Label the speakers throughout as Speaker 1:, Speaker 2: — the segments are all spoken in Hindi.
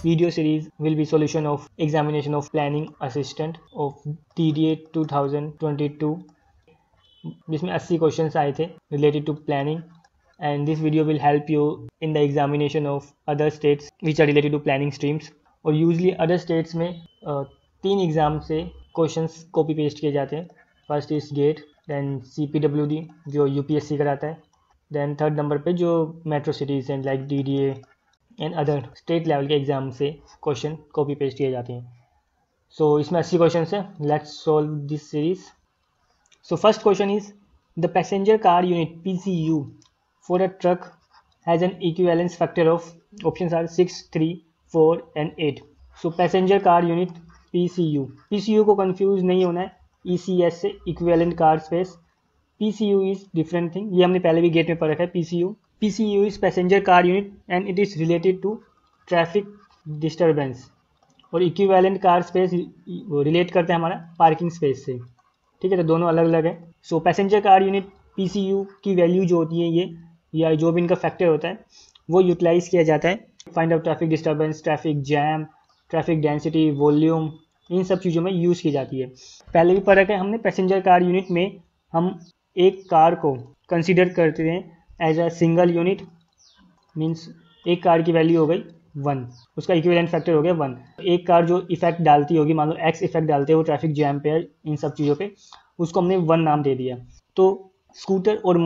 Speaker 1: video series will be solution of examination of planning assistant of TDA 2022 जिसमें 80 क्वेश्चंस आए थे related to planning and this video will help you in the examination of other states which are related to planning streams और usually other states में 3 एग्ज़ाम से क्वेश्चंस कॉपी पेस्ट किए जाते हैं. First is GATE, then CPWD जो UPSC कराता है, देन थर्ड नंबर पे जो मेट्रो सिटीज़ हैं like DDA and other state level के एग्ज़ाम से क्वेश्चन कॉपी पेस्ट किए जाते हैं. सो इसमें 80 क्वेश्चन है. Let's solve this series. So first question is the passenger car unit PCU for a truck has an equivalence factor of options are 6, 3, 4 and 8. So passenger car unit PCU को कंफ्यूज नहीं होना है ECS से, equivalent car space. PCU is different thing, ये हमने पहले भी गेट में पढ़ रखा है. PCU is passenger car unit and it is related to traffic disturbance और इक्विवेलेंट कार स्पेस रिलेट करते हैं हमारा पार्किंग स्पेस से. ठीक है, तो दोनों अलग अलग है. So passenger car unit PCU की वैल्यू जो होती है ये, या जो भी इनका फैक्टर होता है वो यूटिलाइज किया जाता है find out traffic disturbance, traffic jam, traffic density, volume, इन सब चीज़ों में यूज़ की जाती है. पहले भी पढ़ा है हमने. पैसेंजर कार यूनिट में हम एक कार को कंसीडर करते हैं as a single unit, means एक कार की वैल्यू हो गई 1, उसका इक्विवेलेंट फैक्टर हो गया 1. एक कार जो इफेक्ट डालती होगी, मान लो X इफेक्ट डालते हैं वो ट्रैफिक जैम पे, इन सब चीज़ों पे, उसको हमने 1 नाम दे दिया. तो स्कूटर और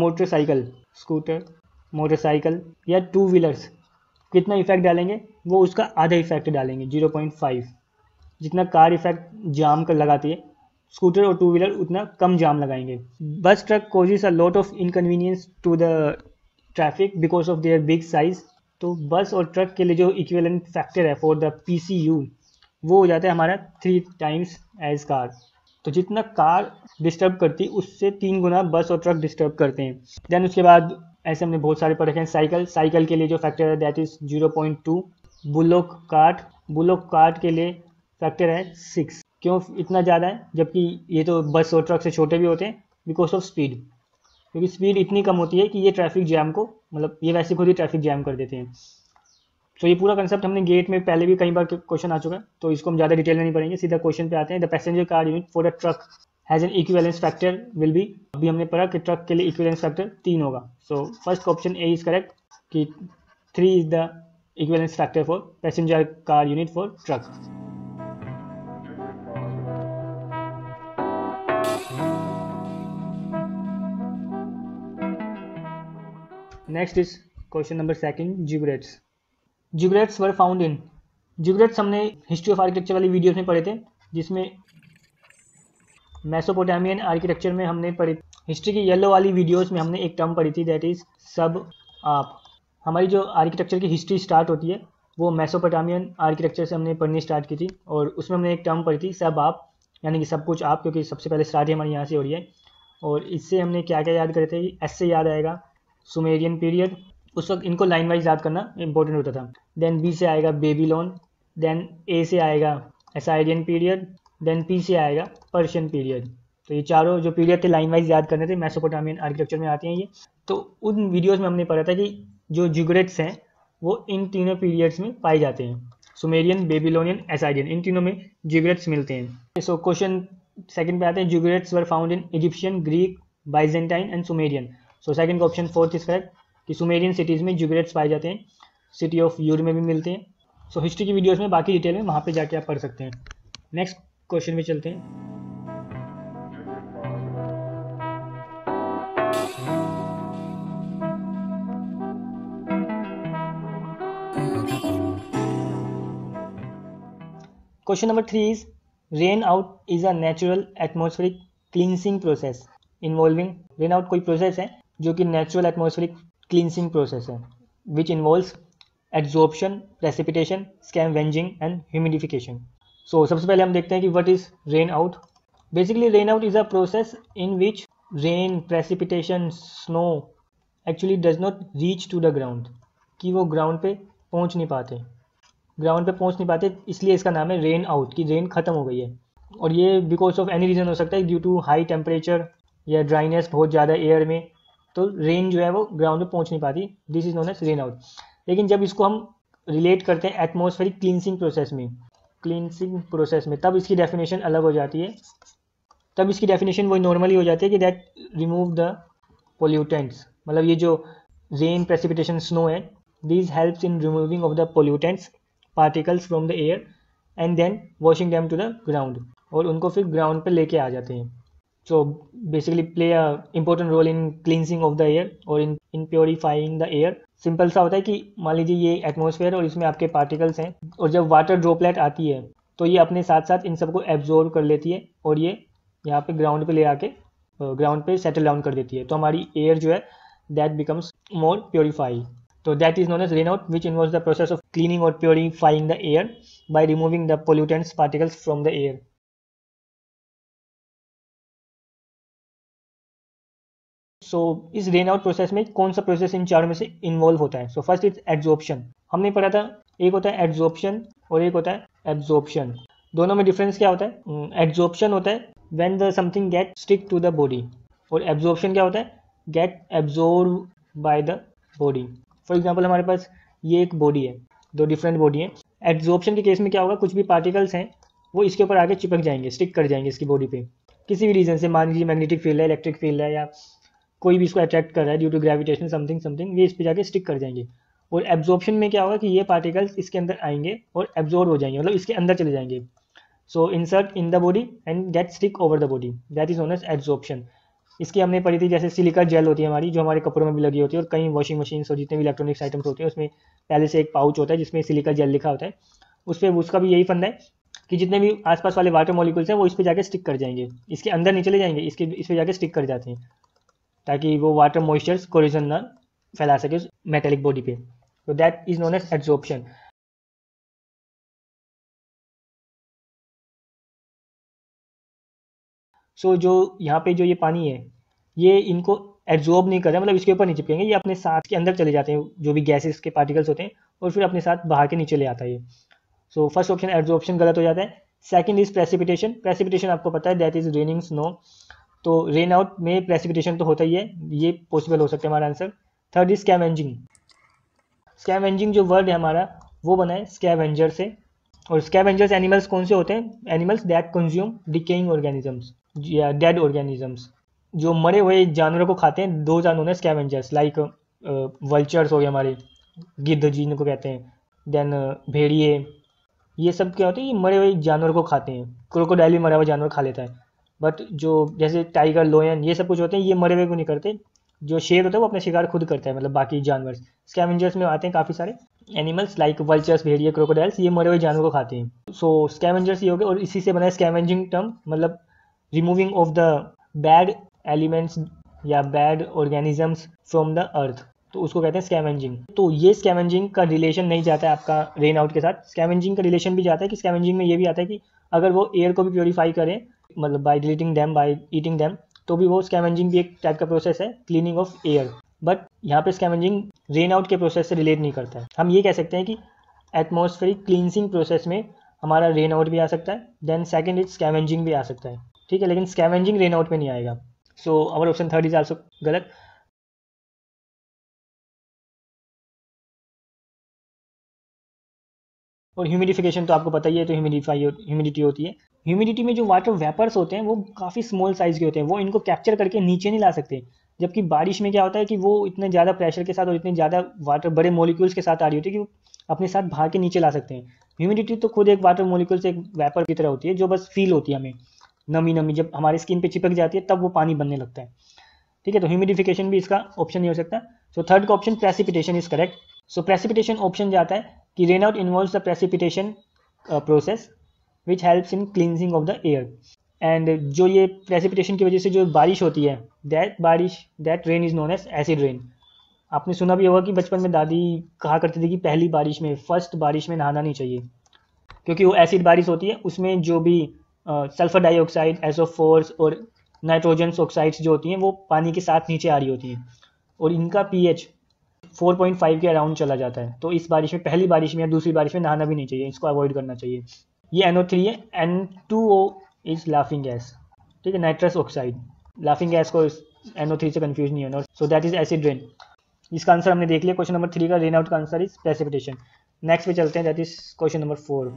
Speaker 1: मोटरसाइकिल या 2 व्हीलर्स कितना इफेक्ट डालेंगे, वो उसका आधा इफेक्ट डालेंगे 0.5. जितना कार इफेक्ट जाम कर लगाती है, स्कूटर और 2 व्हीलर उतना कम जाम लगाएंगे. Bus truck causes a lot of inconvenience to the traffic because of their big size. तो बस और ट्रक के लिए जो इक्विवेलेंट फैक्टर है फॉर द PCU वो हो जाता है हमारा 3 टाइम्स एज कार. तो जितना कार डिस्टर्ब करती है उससे 3 गुना बस और ट्रक डिस्टर्ब करते हैं. देन उसके बाद ऐसे हमने बहुत सारे पढ़े हैं. साइकिल के लिए जो फैक्टर है दैट इज 0.2. बुलोक कार्ट के लिए फैक्टर है 6. क्यों इतना ज़्यादा है, जबकि ये तो बस और ट्रक से छोटे भी होते हैं? बिकॉज ऑफ स्पीड, क्योंकि स्पीड इतनी कम होती है कि ये ट्रैफिक जैम को, मतलब ये वैसे खुद ही ट्रैफिक जैम कर देते हैं. तो ये पूरा कंसेप्ट हमने गेट में पहले भी कई बार क्वेश्चन आ चुका है, तो इसको हम ज़्यादा डिटेल में नहीं पढ़ेंगे, सीधा क्वेश्चन पे आते हैं. The passenger car unit for a truck has an equivalence factor will be, अभी हमने पढ़ा कि ट्रक के लिए इक्विवेलेंस फैक्टर 3 होगा. So first option A is correct कि 3 is the equivalence factor for passenger car unit for truck. Next is question number 2. Ziggurats were found in. Ziggurats हमने हिस्ट्री ऑफ आर्किटेक्चर वाली वीडियोस में पढ़े थे, जिसमें मेसोपोटामियन आर्किटेक्चर में हमने पढ़ी. हिस्ट्री की येलो वाली वीडियोस में हमने एक टर्म पढ़ी थी दैट इज सब आप. हमारी जो आर्किटेक्चर की हिस्ट्री स्टार्ट होती है वो मेसोपोटामियन आर्किटेक्चर से हमने पढ़नी स्टार्ट की थी, और उसमें हमने एक टर्म पढ़ी थी सब आप, यानी कि सब कुछ आप, क्योंकि सबसे पहले स्टार्ट ही हमारी यहाँ से हो रही है. और इससे हमने क्या क्या याद करे थे, एस से याद आएगा सुमेरियन पीरियड. उस वक्त इनको लाइन वाइज याद करना इंपॉर्टेंट होता था. देन बी से आएगा बेबीलोन, देन ए से आएगा एसाइडियन पीरियड, देन पी से आएगा पर्शियन पीरियड. तो ये चारों जो पीरियड थे लाइन वाइज याद करने थे, मेसोपोटामियन आर्किटेक्चर में आते हैं ये. तो उन वीडियोज़ में हमने पढ़ा था कि जो जिगरेट्स हैं वो इन तीनों पीरियड्स में पाए जाते हैं, सुमेरियन, बेबीलोनियन, एसाइडियन, इन तीनों में जिगरेट्स मिलते हैं. सो क्वेश्चन सेकंड पे आते हैं. Ziggurats were found in Egyptian, Greek, Byzantine and Sumerian. So second का ऑप्शन 4 इज करेक्ट कि सुमेरियन सिटीज़ में जिगरेट्स पाए जाते हैं. सिटी ऑफ यूर में भी मिलते हैं. सो हिस्ट्री की वीडियोस में बाकी डिटेल में वहाँ पे जाके आप पढ़ सकते हैं. नेक्स्ट क्वेश्चन में चलते हैं. Question number 3 is rain out is a natural atmospheric cleansing process involving. Rain out कोई प्रोसेस है जो कि नेचुरल एटमॉस्फेरिक क्लींसिंग प्रोसेस है which involves adsorption, precipitation, scavenging and humidification. So सबसे पहले हम देखते हैं कि what is rain out. Basically rain out is a process in which rain, precipitation, snow actually does not reach to the ground, कि वो ग्राउंड पे पहुंच नहीं पाते, इसलिए इसका नाम है रेन आउट, कि रेन खत्म हो गई है. और ये बिकॉज ऑफ एनी रीज़न हो सकता है, ड्यू टू हाई टेम्परेचर या ड्राइनेस बहुत ज़्यादा एयर में, तो रेन जो है वो ग्राउंड पे पहुंच नहीं पाती. This is known as rain out. लेकिन जब इसको हम रिलेट करते हैं एटमॉस्फेरिक क्लींसिंग प्रोसेस में, तब इसकी डेफिनेशन अलग हो जाती है। तब इसकी डेफिनेशन वही नॉर्मली हो जाती है कि दैट रिमूव द पोल्यूटेंट्स, मतलब ये जो रेन, प्रेसिपिटेशन, स्नो है, these helps in removing of the pollutants particles from the air and then washing them to the ground, और उनको फिर ग्राउंड पे लेके आ जाते हैं। So basically play a important role in cleansing of the air और in purifying the air. Simple सा होता है कि मान लीजिए ये एटमॉस्फेयर और इसमें आपके पार्टिकल्स हैं, और जब वाटर ड्रॉपलेट आती है तो ये अपने साथ साथ इन सबको एब्जॉर्ब कर लेती है और ये यहाँ पे ग्राउंड पे ले आके ग्राउंड पे सेटल डाउन कर देती है, तो हमारी एयर जो है that becomes more purified. So that is known as rainout, which involves the process of cleaning or purifying the air by removing the pollutants particles from the air. So इस रेनआउट प्रोसेस में कौन सा प्रोसेस इन चारों में से इन्वॉल्व होता है? So first is adsorption. हमने पढ़ा था एक होता है एड्जॉर्प्शन और एक होता है एब्जॉर्प्शन। दोनों में डिफरेंस क्या होता है? एड्जॉर्प्शन होता है when the something get stick to the body, और एब्जॉर्प्शन क्या होता है? Get absorb by the body. For example हमारे पास ये एक बॉडी है, दो डिफरेंट बॉडी है। एड्जॉर्प्शन के केस में क्या होगा? कुछ भी पार्टिकल्स हैं वो इसके ऊपर आगे चिपक जाएंगे, स्टिक कर जाएंगे इसकी बॉडी पे, किसी भी रीजन से। मान लीजिए मैग्नेटिक फील्ड है, इलेक्ट्रिक फील्ड है, या कोई भी इसको अट्रैक्ट कर रहा है ड्यू टू ग्रेविटेशन समथिंग, ये इस पे जाके स्टिक कर जाएंगे। और एब्जॉर्प्शन में क्या होगा कि ये पार्टिकल्स इसके अंदर आएंगे और एब्जॉर्ब हो जाएंगे, मतलब इसके अंदर चले जाएंगे। So insert in the body and get stick over the body, that is known as absorption. इसकी हमने पढ़ी थी, जैसे सिलिका जेल होती है हमारी, जो हमारे कपड़ों में भी लगी होती है, और कई वॉशिंग मशीन और जितने भी इलेक्ट्रॉनिक्स आइटम्स होते हैं उसमें पहले से एक पाउच होता है जिसमें सिलिका जेल लिखा होता है। उस पर उसका भी यही फंदा है कि जितने भी आसपास वाले वाटर मॉलिक्यूल्स हैं वो इस पर जाके स्टिक कर जाएंगे, इसके अंदर नहीं चले जाएंगे, इस पर जाके स्टिक कर जाते हैं ताकि वो वाटर मॉइस्चर्स कोरिजन ना फैला सके उस मेटेलिक बॉडी पे। तो that is known as absorption. So जो यहाँ पे जो ये पानी है ये इनको एब्जॉर्ब नहीं कर रहा, मतलब इसके ऊपर नहीं चिपकेंगे, ये अपने साथ के अंदर चले जाते हैं, जो भी गैसेस के पार्टिकल्स होते हैं, और फिर अपने साथ बाहर के नीचे ले आता है ये। सो फर्स्ट ऑप्शन एब्जॉर्प्शन गलत हो जाता है। Second is precipitation. प्रेसिपिटेशन आपको पता है दैट इज रेनिंग स्नो, तो रेन आउट में प्रेसिपिटेशन तो होता ही है, ये पॉसिबल हो सकता है हमारा answer. Third is scavenging. Scavenging जो वर्ड है हमारा वो बना है स्कैवेंजर से, और स्कैवेंजर्स एनिमल्स कौन से होते हैं? Animals that consume decaying organisms या डेड ऑर्गेनिजम्स, जो मरे हुए जानवरों को खाते हैं। Those are known as scavengers, like vultures हो गए हमारे, गिद्ध जिनको कहते हैं, देन भेड़िए, ये सब क्या होते हैं? ये मरे हुए जानवर को खाते हैं। क्रोकोडाइल भी मरा हुआ जानवर खा लेता है, बट जो जैसे टाइगर, लोयन, ये सब कुछ होते हैं ये मरे हुए को नहीं करते। जो शेर होता है वो अपना शिकार खुद करता है, मतलब बाकी जानवर। स्कैवेंजर्स में आते हैं काफ़ी सारे एनिमल्स लाइक वल्चर्स, भेड़िए, क्रोकोडाइल्स, ये मरे हुए जानवर को खाते हैं। सो स्कैवेंजर्स ये हो गए, और इसी से बना है स्कैवेंजिंग टर्म, मतलब removing of the bad elements या bad organisms from the earth, तो उसको कहते हैं स्कैवेंजिंग। तो ये स्कैवेंजिंग का रिलेशन नहीं जाता है आपका रेन आउट के साथ। स्कैवेंजिंग का रिलेशन भी जाता है कि स्कैवेंजिंग में ये भी आता है कि अगर वो एयर को भी प्योरीफाई करें, मतलब by deleting them, by eating them, तो भी वो स्कैवेंजिंग भी एक टाइप का प्रोसेस है, क्लीनिंग ऑफ एयर। बट यहाँ पे स्कैवेंजिंग रेन आउट के प्रोसेस से रिलेट नहीं करता है। हम ये कह सकते हैं कि एटमॉस्फेरिक क्लींसिंग प्रोसेस में हमारा रेन आउट भी आ सकता है, देन सेकेंड इज स्कैवेंजिंग भी आ सकता है, ठीक है, लेकिन स्कैवेंजिंग रेन आउट में नहीं आएगा। So our option third is also गलत। और ह्यूमिडिफिकेशन तो आपको पता ही है, तो ह्यूमिडिटी होती है। ह्यूमिडिटी में जो वाटर वेपर्स होते हैं वो काफ़ी स्मॉल साइज़ के होते हैं, वो इनको कैप्चर करके नीचे नहीं ला सकते। जबकि बारिश में क्या होता है कि वो इतने ज़्यादा प्रेशर के साथ और इतने ज़्यादा वाटर बड़े मॉलिक्यूल्स के साथ आ रही होती है कि वो अपने साथ भाग के नीचे ला सकते हैं। ह्यूमिडिटी तो खुद एक वाटर मॉलिक्यूल से एक वेपर की तरह होती है, जो बस फील होती है हमें, नमी नमी जब हमारे स्किन पे चिपक जाती है तब वो पानी बनने लगता है, ठीक है। तो ह्यूमिडिफिकेशन भी इसका ऑप्शन नहीं हो सकता। सो थर्ड का option precipitation is correct. So precipitation option जाता है कि rain out involves the precipitation process which helps in cleansing of the air. And जो ये प्रेसिपिटेशन की वजह से जो बारिश होती है, that rain is known as acid rain. आपने सुना भी होगा कि बचपन में दादी कहा करती थी कि पहली बारिश में, फर्स्ट बारिश में नहाना नहीं चाहिए, क्योंकि वो एसिड बारिश होती है, उसमें जो भी सल्फर डाइऑक्साइड, एसओ4 और नाइट्रोजन ऑक्साइड्स जो होती हैं वो पानी के साथ नीचे आ रही होती हैं, और इनका पीएच 4.5 के अराउंड चला जाता है। तो इस बारिश में, पहली बारिश में या दूसरी बारिश में नहाना भी नहीं चाहिए, इसको अवॉइड करना चाहिए। ये NO3 है, N2O इज लाफिंग गैस, ठीक है, नाइट्रस ऑक्साइड। लाफिंग गैस को NO3 से कंफ्यूज नहीं होना। So that is acid rain. इसका आंसर हमने देख लिया। क्वेश्चन नंबर 3 का रेन आउट का आंसर इज प्रेसिपिटेशन। नेक्स्ट पे चलते हैं, that is question number 4।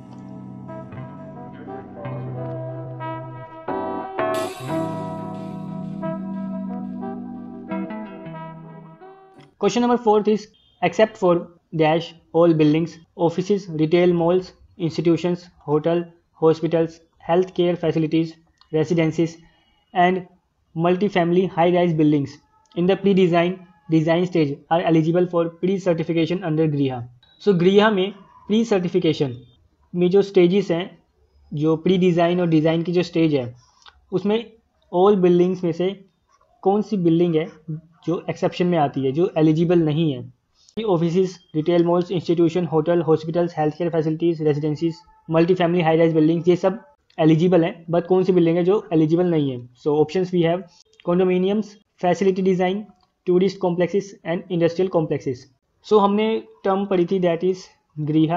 Speaker 1: Question number 4 is, except for dash all buildings, offices, retail malls, institutions, hotel, hospitals, healthcare facilities, residences, and multifamily high-rise buildings in the design stage are eligible for pre-certification under GRIHA. So GRIHA में pre-certification में जो stages हैं, जो प्री डिज़ाइन और डिज़ाइन की जो स्टेज है, उसमें ऑल बिल्डिंग्स में से कौन सी बिल्डिंग है जो एक्सेप्शन में आती है, जो एलिजिबल नहीं है? Office, retail malls, institution, hotel, hospitals, health care facilities, residencies, multi family high rise buildings, ये सब एलिजिबल हैं, बट कौन सी बिल्डिंग है जो एलिजिबल नहीं है? So options we have condominiums, facility design, tourist complexes and industrial complexes. So हमने टर्म पढ़ी थी, दैट इज ग्रीहा,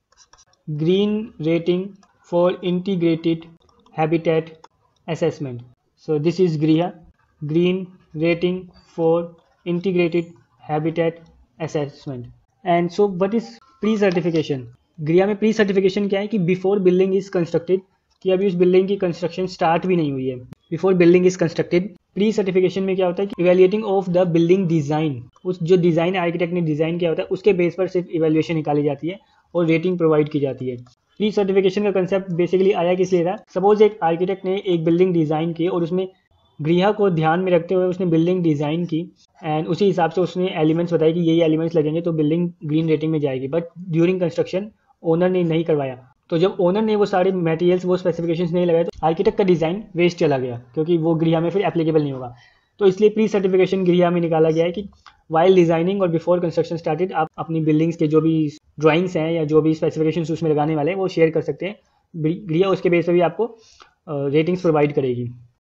Speaker 1: green rating for integrated habitat assessment. So this is GRIHA, Green Rating for Integrated Habitat Assessment. And so what is pre-certification? GRIHA में pre-certification क्या है कि before building is constructed, कि अभी उस बिल्डिंग की कंस्ट्रक्शन स्टार्ट भी नहीं हुई है, before building is constructed. Pre certification में क्या होता है कि evaluating of the building design, उस जो डिज़ाइन आर्किटेक्ट ने डिज़ाइन किया होता है उसके बेस पर सिर्फ इवेल्युएशन निकाली जाती है और रेटिंग प्रोवाइड की जाती है। प्री सर्टिफिकेशन का कंसेप्ट बेसिकली आया किस लिए था? सपोज एक आर्किटेक्ट ने एक बिल्डिंग डिज़ाइन की और उसमें GRIHA को ध्यान में रखते हुए उसने बिल्डिंग डिज़ाइन की एंड उसी हिसाब से उसने एलिमेंट्स बताए कि ये एलिमेंट्स लगेंगे तो बिल्डिंग ग्रीन रेटिंग में जाएगी, बट ड्यूरिंग कंस्ट्रक्शन ओनर ने नहीं करवाया, तो जब ओनर ने वो सारे मटेरियल्स, वो स्पेसिफिकेशंस नहीं लगाए, तो आर्किटेक्ट का डिज़ाइन वेस्ट चला गया, क्योंकि वो GRIHA में फिर एप्लीकेबल नहीं होगा। तो इसलिए प्री सर्टिफिकेशन GRIHA में निकाला गया है कि वाइल डिज़ाइनिंग और बिफोर कंस्ट्रक्शन स्टार्टेड आप अपनी बिल्डिंग्स के जो भी ड्राइंग्स हैं या जो भी स्पेसिफिकेशंस उसमें लगाने वाले हैं वो शेयर कर सकते हैं। GRIHA उसके बेस पर भी आपको रेटिंग्स प्रोवाइड करेगी।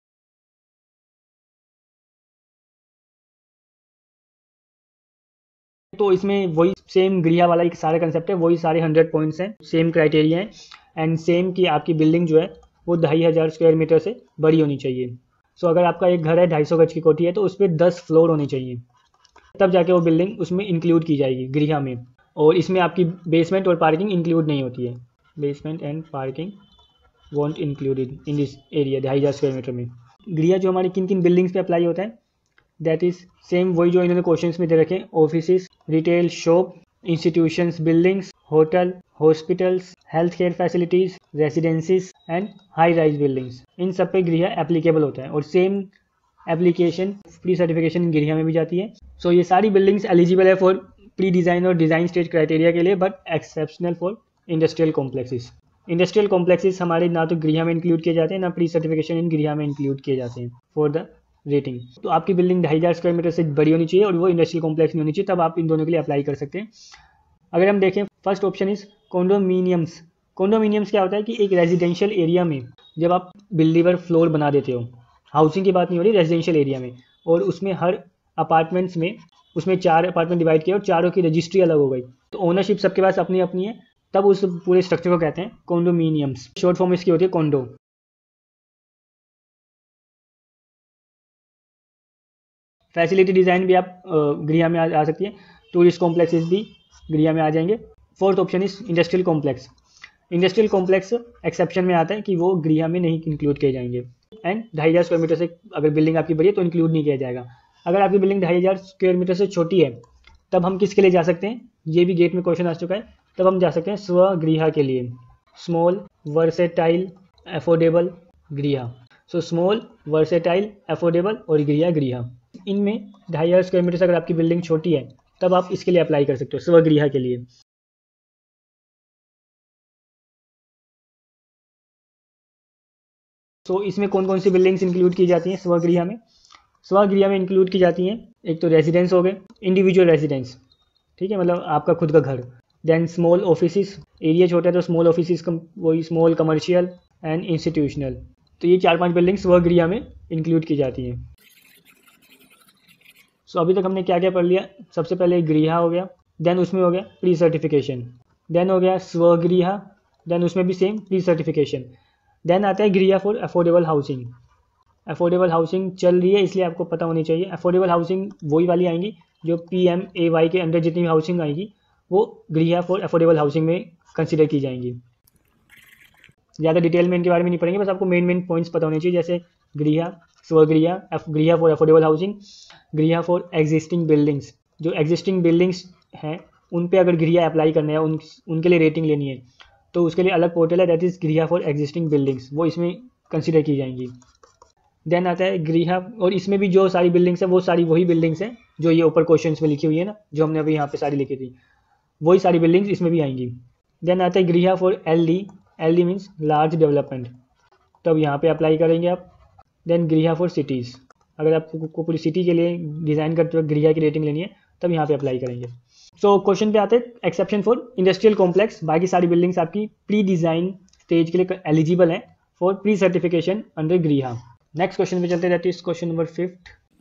Speaker 1: तो इसमें वही सेम GRIHA वाला एक सारा कंसेप्ट है, वही सारे 100 पॉइंट्स हैं, सेम क्राइटेरिया हैं एंड सेम कि आपकी बिल्डिंग जो है वो 2500 स्क्वायर मीटर से बड़ी होनी चाहिए। सो अगर आपका एक घर है 250 गज की कोठी है तो उस पर 10 फ्लोर होने चाहिए, तब जाके वो बिल्डिंग उसमें इंक्लूड की जाएगी GRIHA में। और इसमें आपकी बेसमेंट और पार्किंग इंक्लूड नहीं होती है, basement and parking won't included in this area 2500 square metre में। GRIHA जो हमारी किन किन बिल्डिंग्स पे अप्लाई होता है, दैट इज सेम वही जो इन्होंने क्वेश्चंस में दे रखे, office, retail shop, institutions, buildings, hotel, hospitals, health care facilities, residencies and high rise buildings, इन सब पे GRIHA एप्लीकेबल होता है और same application pre certification GRIHA में भी जाती है। सो ये सारी बिल्डिंग्स एलिजिबल है फॉर प्री डिज़ाइन और डिज़ाइन स्टेज क्राइटेरिया के लिए, but exceptional for industrial complexes. Industrial complexes हमारे ना तो GRIHA में इंक्लूड किए जाते हैं, ना प्री सर्टिफिकेशन इन GRIHA में इंक्लूड किए जाते हैं फॉर द रेटिंग। तो आपकी बिल्डिंग 2500 स्क्वायर मीटर से बड़ी होनी चाहिए और वो इंडस्ट्रियल कॉम्प्लेक्स नहीं होनी चाहिए, तब आप इन दोनों के लिए अप्लाई कर सकते हैं। अगर हम देखें, first option is condominiums. Condominiums क्या होता है कि एक रेजिडेंशियल एरिया में जब आप बिल्डिवर फ्लोर बना देते हो, हाउसिंग की बात नहीं हो रही, रेजिडेंशियल एरिया में, और उसमें हर अपार्टमेंट्स में उसमें 4 अपार्टमेंट डिवाइड किए और चारों की रजिस्ट्री अलग हो गई, तो ओनरशिप सबके पास अपनी अपनी है, तब उस पूरे स्ट्रक्चर को कहते हैं कॉन्डोमिनियम्स। शॉर्ट फॉर्म इसकी होती है कॉन्डो। फैसिलिटी डिज़ाइन भी आप GRIHA में आ सकती है, टूरिस्ट कॉम्प्लेक्सेस भी GRIHA में आ जाएंगे। Fourth option is industrial complex. Industrial complex exception में आता है कि वो GRIHA में नहीं इंक्लूड किए जाएंगे एंड 2500 स्क्वायर मीटर से अगर बिल्डिंग आपकी बड़ी है तो इंक्लूड नहीं किया जाएगा। अगर आपकी बिल्डिंग 2500 स्क्वायर मीटर से छोटी है तब हम किसके लिए जा सकते हैं, ये भी गेट में क्वेश्चन आ चुका है, तब हम जा सकते हैं स्वगृह के लिए, small versatile affordable GRIHA। So small versatile affordable और GRIHA। इनमें 2500 स्क्वायर मीटर से अगर आपकी बिल्डिंग छोटी है तब आप इसके लिए अप्लाई कर सकते हो, स्वगृह के लिए। तो इसमें कौन कौन सी बिल्डिंग्स इंक्लूड की जाती हैं स्वगृह में? स्वगृह में इंक्लूड की जाती हैं, एक तो रेजिडेंस हो गए, इंडिविजुअल रेजिडेंस, ठीक है, मतलब आपका खुद का घर। देन स्मॉल ऑफिसेस, एरिया छोटा है तो स्मॉल ऑफिसेस, वही स्मॉल कमर्शियल एंड इंस्टीट्यूशनल। तो ये 4-5 बिल्डिंग्स स्वगृह में इंक्लूड की जाती हैं। सो अभी तक हमने क्या क्या पढ़ लिया? सबसे पहले GRIHA हो गया, देन उसमें हो गया प्री सर्टिफिकेशन, देन हो गया स्वगृह, देन उसमें भी सेम प्री सर्टिफिकेशन, देन आता है GRIHA for affordable housing. Affordable housing चल रही है इसलिए आपको पता होनी चाहिए। अफोर्डेबल हाउसिंग वही वाली आएंगी जो PMAY के अंडर जितनी भी हाउसिंग आएगी वो गृह फॉर अफोर्डेबल हाउसिंग में कंसिडर की जाएंगी। ज़्यादा डिटेल में इनके बारे में नहीं पढ़ेंगे, बस आपको मेन पॉइंट्स पता होने चाहिए, जैसे गृह, स्वगृह, गृह फॉर अफोर्डेबल हाउसिंग, गृह फॉर एग्जिस्टिंग बिल्डिंग्स। जो एग्जिस्टिंग बिल्डिंग्स हैं उन पे अगर गृह अप्लाई करना है, उनके लिए रेटिंग लेनी है, तो उसके लिए अलग पोर्टल है, दैट इज़ गृह फॉर एग्जिस्टिंग बिल्डिंग्स, वो इसमें कंसिडर की जाएंगी। देन आता है गृह, और इसमें भी जो सारी बिल्डिंग्स है वो सारी वही बिल्डिंग्स हैं जो ये ऊपर क्वेश्चन में लिखी हुई है ना, जो हमने अभी यहाँ पे सारी लिखी थी, वही सारी बिल्डिंग्स इसमें भी आएंगी। देन आता है गृह for L D means large development, तब यहाँ पे अप्लाई करेंगे आप। देन गृह फॉर सिटीज़, अगर आपको पूरी सिटी के लिए डिज़ाइन करते हुए गृह की रेटिंग लेनी है तब यहाँ पे अप्लाई करेंगे। सो क्वेश्चन पे आते हैं एक्सेप्शन फॉर इंडस्ट्रियल कॉम्प्लेक्स, बाकी सारी बिल्डिंग्स आपकी प्री डिज़ाइन स्टेज के लिए एलिजिबल हैं फॉर प्री सर्टिफिकेशन अंडर गृह। नेक्स्ट क्वेश्चन पे चलते रहते हैं, question number 5।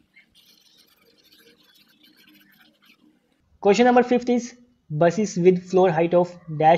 Speaker 1: Question number 5 is buses with floor height of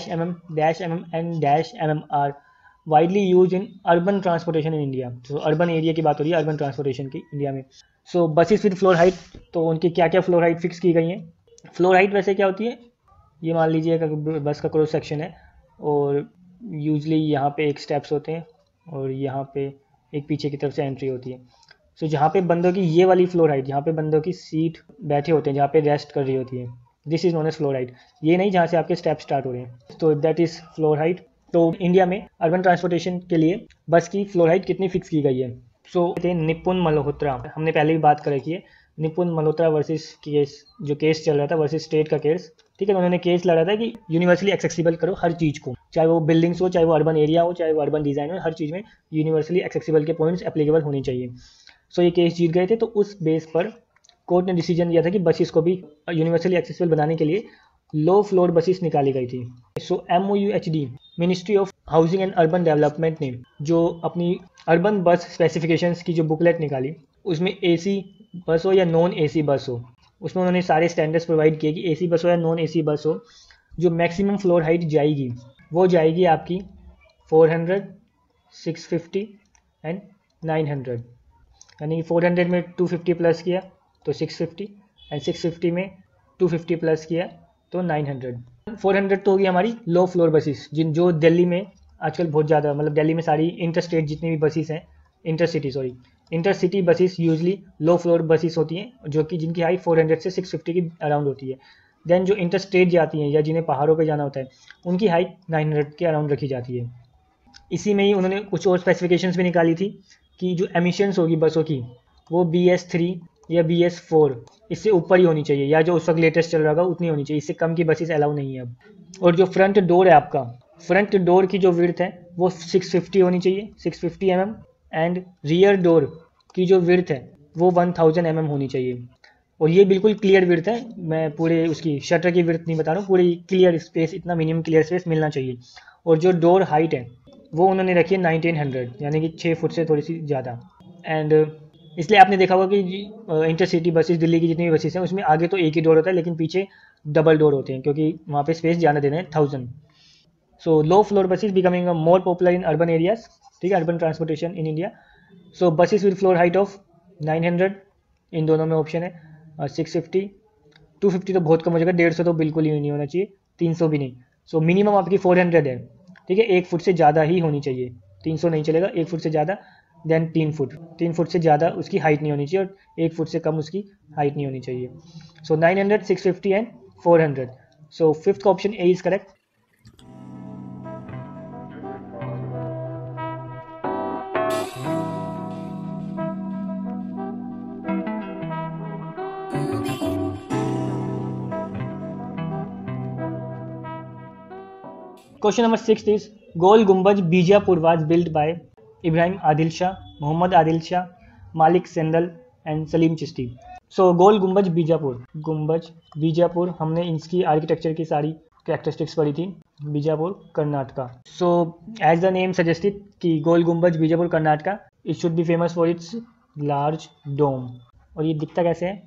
Speaker 1: -mm and -mm are widely used in urban transportation in India। तो अर्बन एरिया की बात हो रही है, अर्बन ट्रांसपोर्टेशन की इंडिया में। So buses with floor height, तो उनकी क्या क्या फ्लोर हाइट फिक्स की गई हैं। फ्लोर हाइट वैसे क्या होती है, ये मान लीजिए बस का क्रॉस सेक्शन है और यूजली यहाँ पे एक स्टेप्स होते हैं और यहाँ पे एक पीछे की तरफ से एंट्री होती है। सो जहाँ पे बंदों की ये वाली फ्लोर हाइट, जहाँ पे बंदों की सीट बैठे होते हैं, जहाँ पे रेस्ट कर रही होती है, this is known as floor height. ये नहीं जहाँ से आपके स्टेप स्टार्ट हो रहे हैं, तो दैट इज फ्लोर हाइट। तो इंडिया में अर्बन ट्रांसपोर्टेशन के लिए बस की फ्लोर हाइट कितनी फिक्स की गई है। सो निपुण मल्होत्रा, हमने पहले भी बात कर रखी है, निपुण मल्होत्रा वर्सेस केस, जो केस चल रहा था वर्सेस स्टेट का केस, ठीक है। उन्होंने केस लड़ा था कि यूनिवर्सली एक्सेसिबल करो हर चीज़ को, चाहे वो बिल्डिंग्स हो, चाहे वो अर्बन एरिया हो, चाहे वो अर्बन डिज़ाइन हो, हर चीज़ में यूनिवर्सली एक्सेसिबल के पॉइंट्स एप्लीकेबल होने चाहिए। सो ये केस जीत गए थे, तो उस बेस पर कोर्ट ने डिसीजन दिया था कि बसेस को भी यूनिवर्सली एक्सेसिबल बनाने के लिए लो फ्लोर बसेस निकाली गई थी। So MOUHD, ministry of housing and urban development ने जो अपनी अर्बन बस स्पेसिफिकेशंस की जो बुकलेट निकाली, उसमें AC बस हो या नॉन AC बस हो, उसमें उन्होंने सारे स्टैंडर्ड्स प्रोवाइड किए कि AC बस हो या नॉन AC बस हो, जो मैक्सिमम फ्लोर हाइट जाएगी वो जाएगी आपकी 400, 650 एंड 900। यानी कि 400 में 250 प्लस किया तो 650 एंड 650 में 250 प्लस किया तो 900। 400 तो होगी हमारी लो फ्लोर बसेस, जो दिल्ली में आजकल बहुत ज़्यादा, मतलब दिल्ली में सारी इंटर स्टेट जितनी भी बसेस हैं, inter city buses usually low floor buses होती हैं, जो कि जिनकी हाइट 400 से 650 की अराउंड होती है। देन जो इंटर स्टेट जाती हैं या जिन्हें पहाड़ों पे जाना होता है, उनकी हाइट 900 के अराउंड रखी जाती है। इसी में ही उन्होंने कुछ और स्पेसिफिकेशंस भी निकाली थी कि जो एमिशंस होगी बसों की वो BS3 या BS4 इससे ऊपर ही होनी चाहिए, या जो उस वक्त लेटेस्ट चल रहा होगा उतनी होनी चाहिए, इससे कम की बसेस अलाउ नहीं है अब। और जो फ्रंट डोर है आपका, फ्रंट डोर की जो विड्थ है वो 650 होनी चाहिए, 650 mm, एंड रियर डोर की जो विड्थ है वो 1000 mm होनी चाहिए। और ये बिल्कुल क्लियर विड्थ है, मैं पूरे उसकी शटर की विड्थ नहीं बता रहा हूँ, पूरी क्लियर स्पेस, इतना मिनिमम क्लियर स्पेस मिलना चाहिए। और जो डोर हाइट है वो उन्होंने रखी है 1900, यानी कि 6 फुट से थोड़ी सी ज़्यादा। एंड इसलिए आपने देखा होगा कि इंटरसिटी बसेस, दिल्ली की जितनी भी बसेस हैं उसमें आगे तो एक ही डोर होता है लेकिन पीछे डबल डोर होते हैं, क्योंकि वहाँ पे स्पेस ज़्यादा देना है 1000। So low floor buses becoming more popular in urban areas, ठीक है, urban transportation in India. So buses with floor height of 900, इन दोनों में ऑप्शन है। 650, 250 तो बहुत कम हो जाएगा, 150 तो बिल्कुल ही नहीं होना चाहिए, 300 भी नहीं। सो मिनिमम आपकी 400 है, ठीक है, 1 फुट से ज़्यादा ही होनी चाहिए, 300 नहीं चलेगा, 1 फुट से ज़्यादा। देन 3 फुट से ज़्यादा उसकी हाइट नहीं होनी चाहिए और 1 फुट से कम उसकी हाइट नहीं होनी चाहिए। So 900, 650 and 400। सो फिफ्थ का option A is correct. Question number 6 is Gol Gumbaz Bijapur was built by Ibrahim Adil Shah, Mohammed Adil Shah, Malik Sandal and Salim Chishti. So Gol Gumbaz Bijapur, हमने इसकी आर्किटेक्चर की सारी कैरेक्टरिस्टिक्स पढ़ी थी, Bijapur Karnataka. So as the name suggested कि Gol Gumbaz Bijapur Karnataka, it should be famous for its large dome. और ये दिखता कैसे है,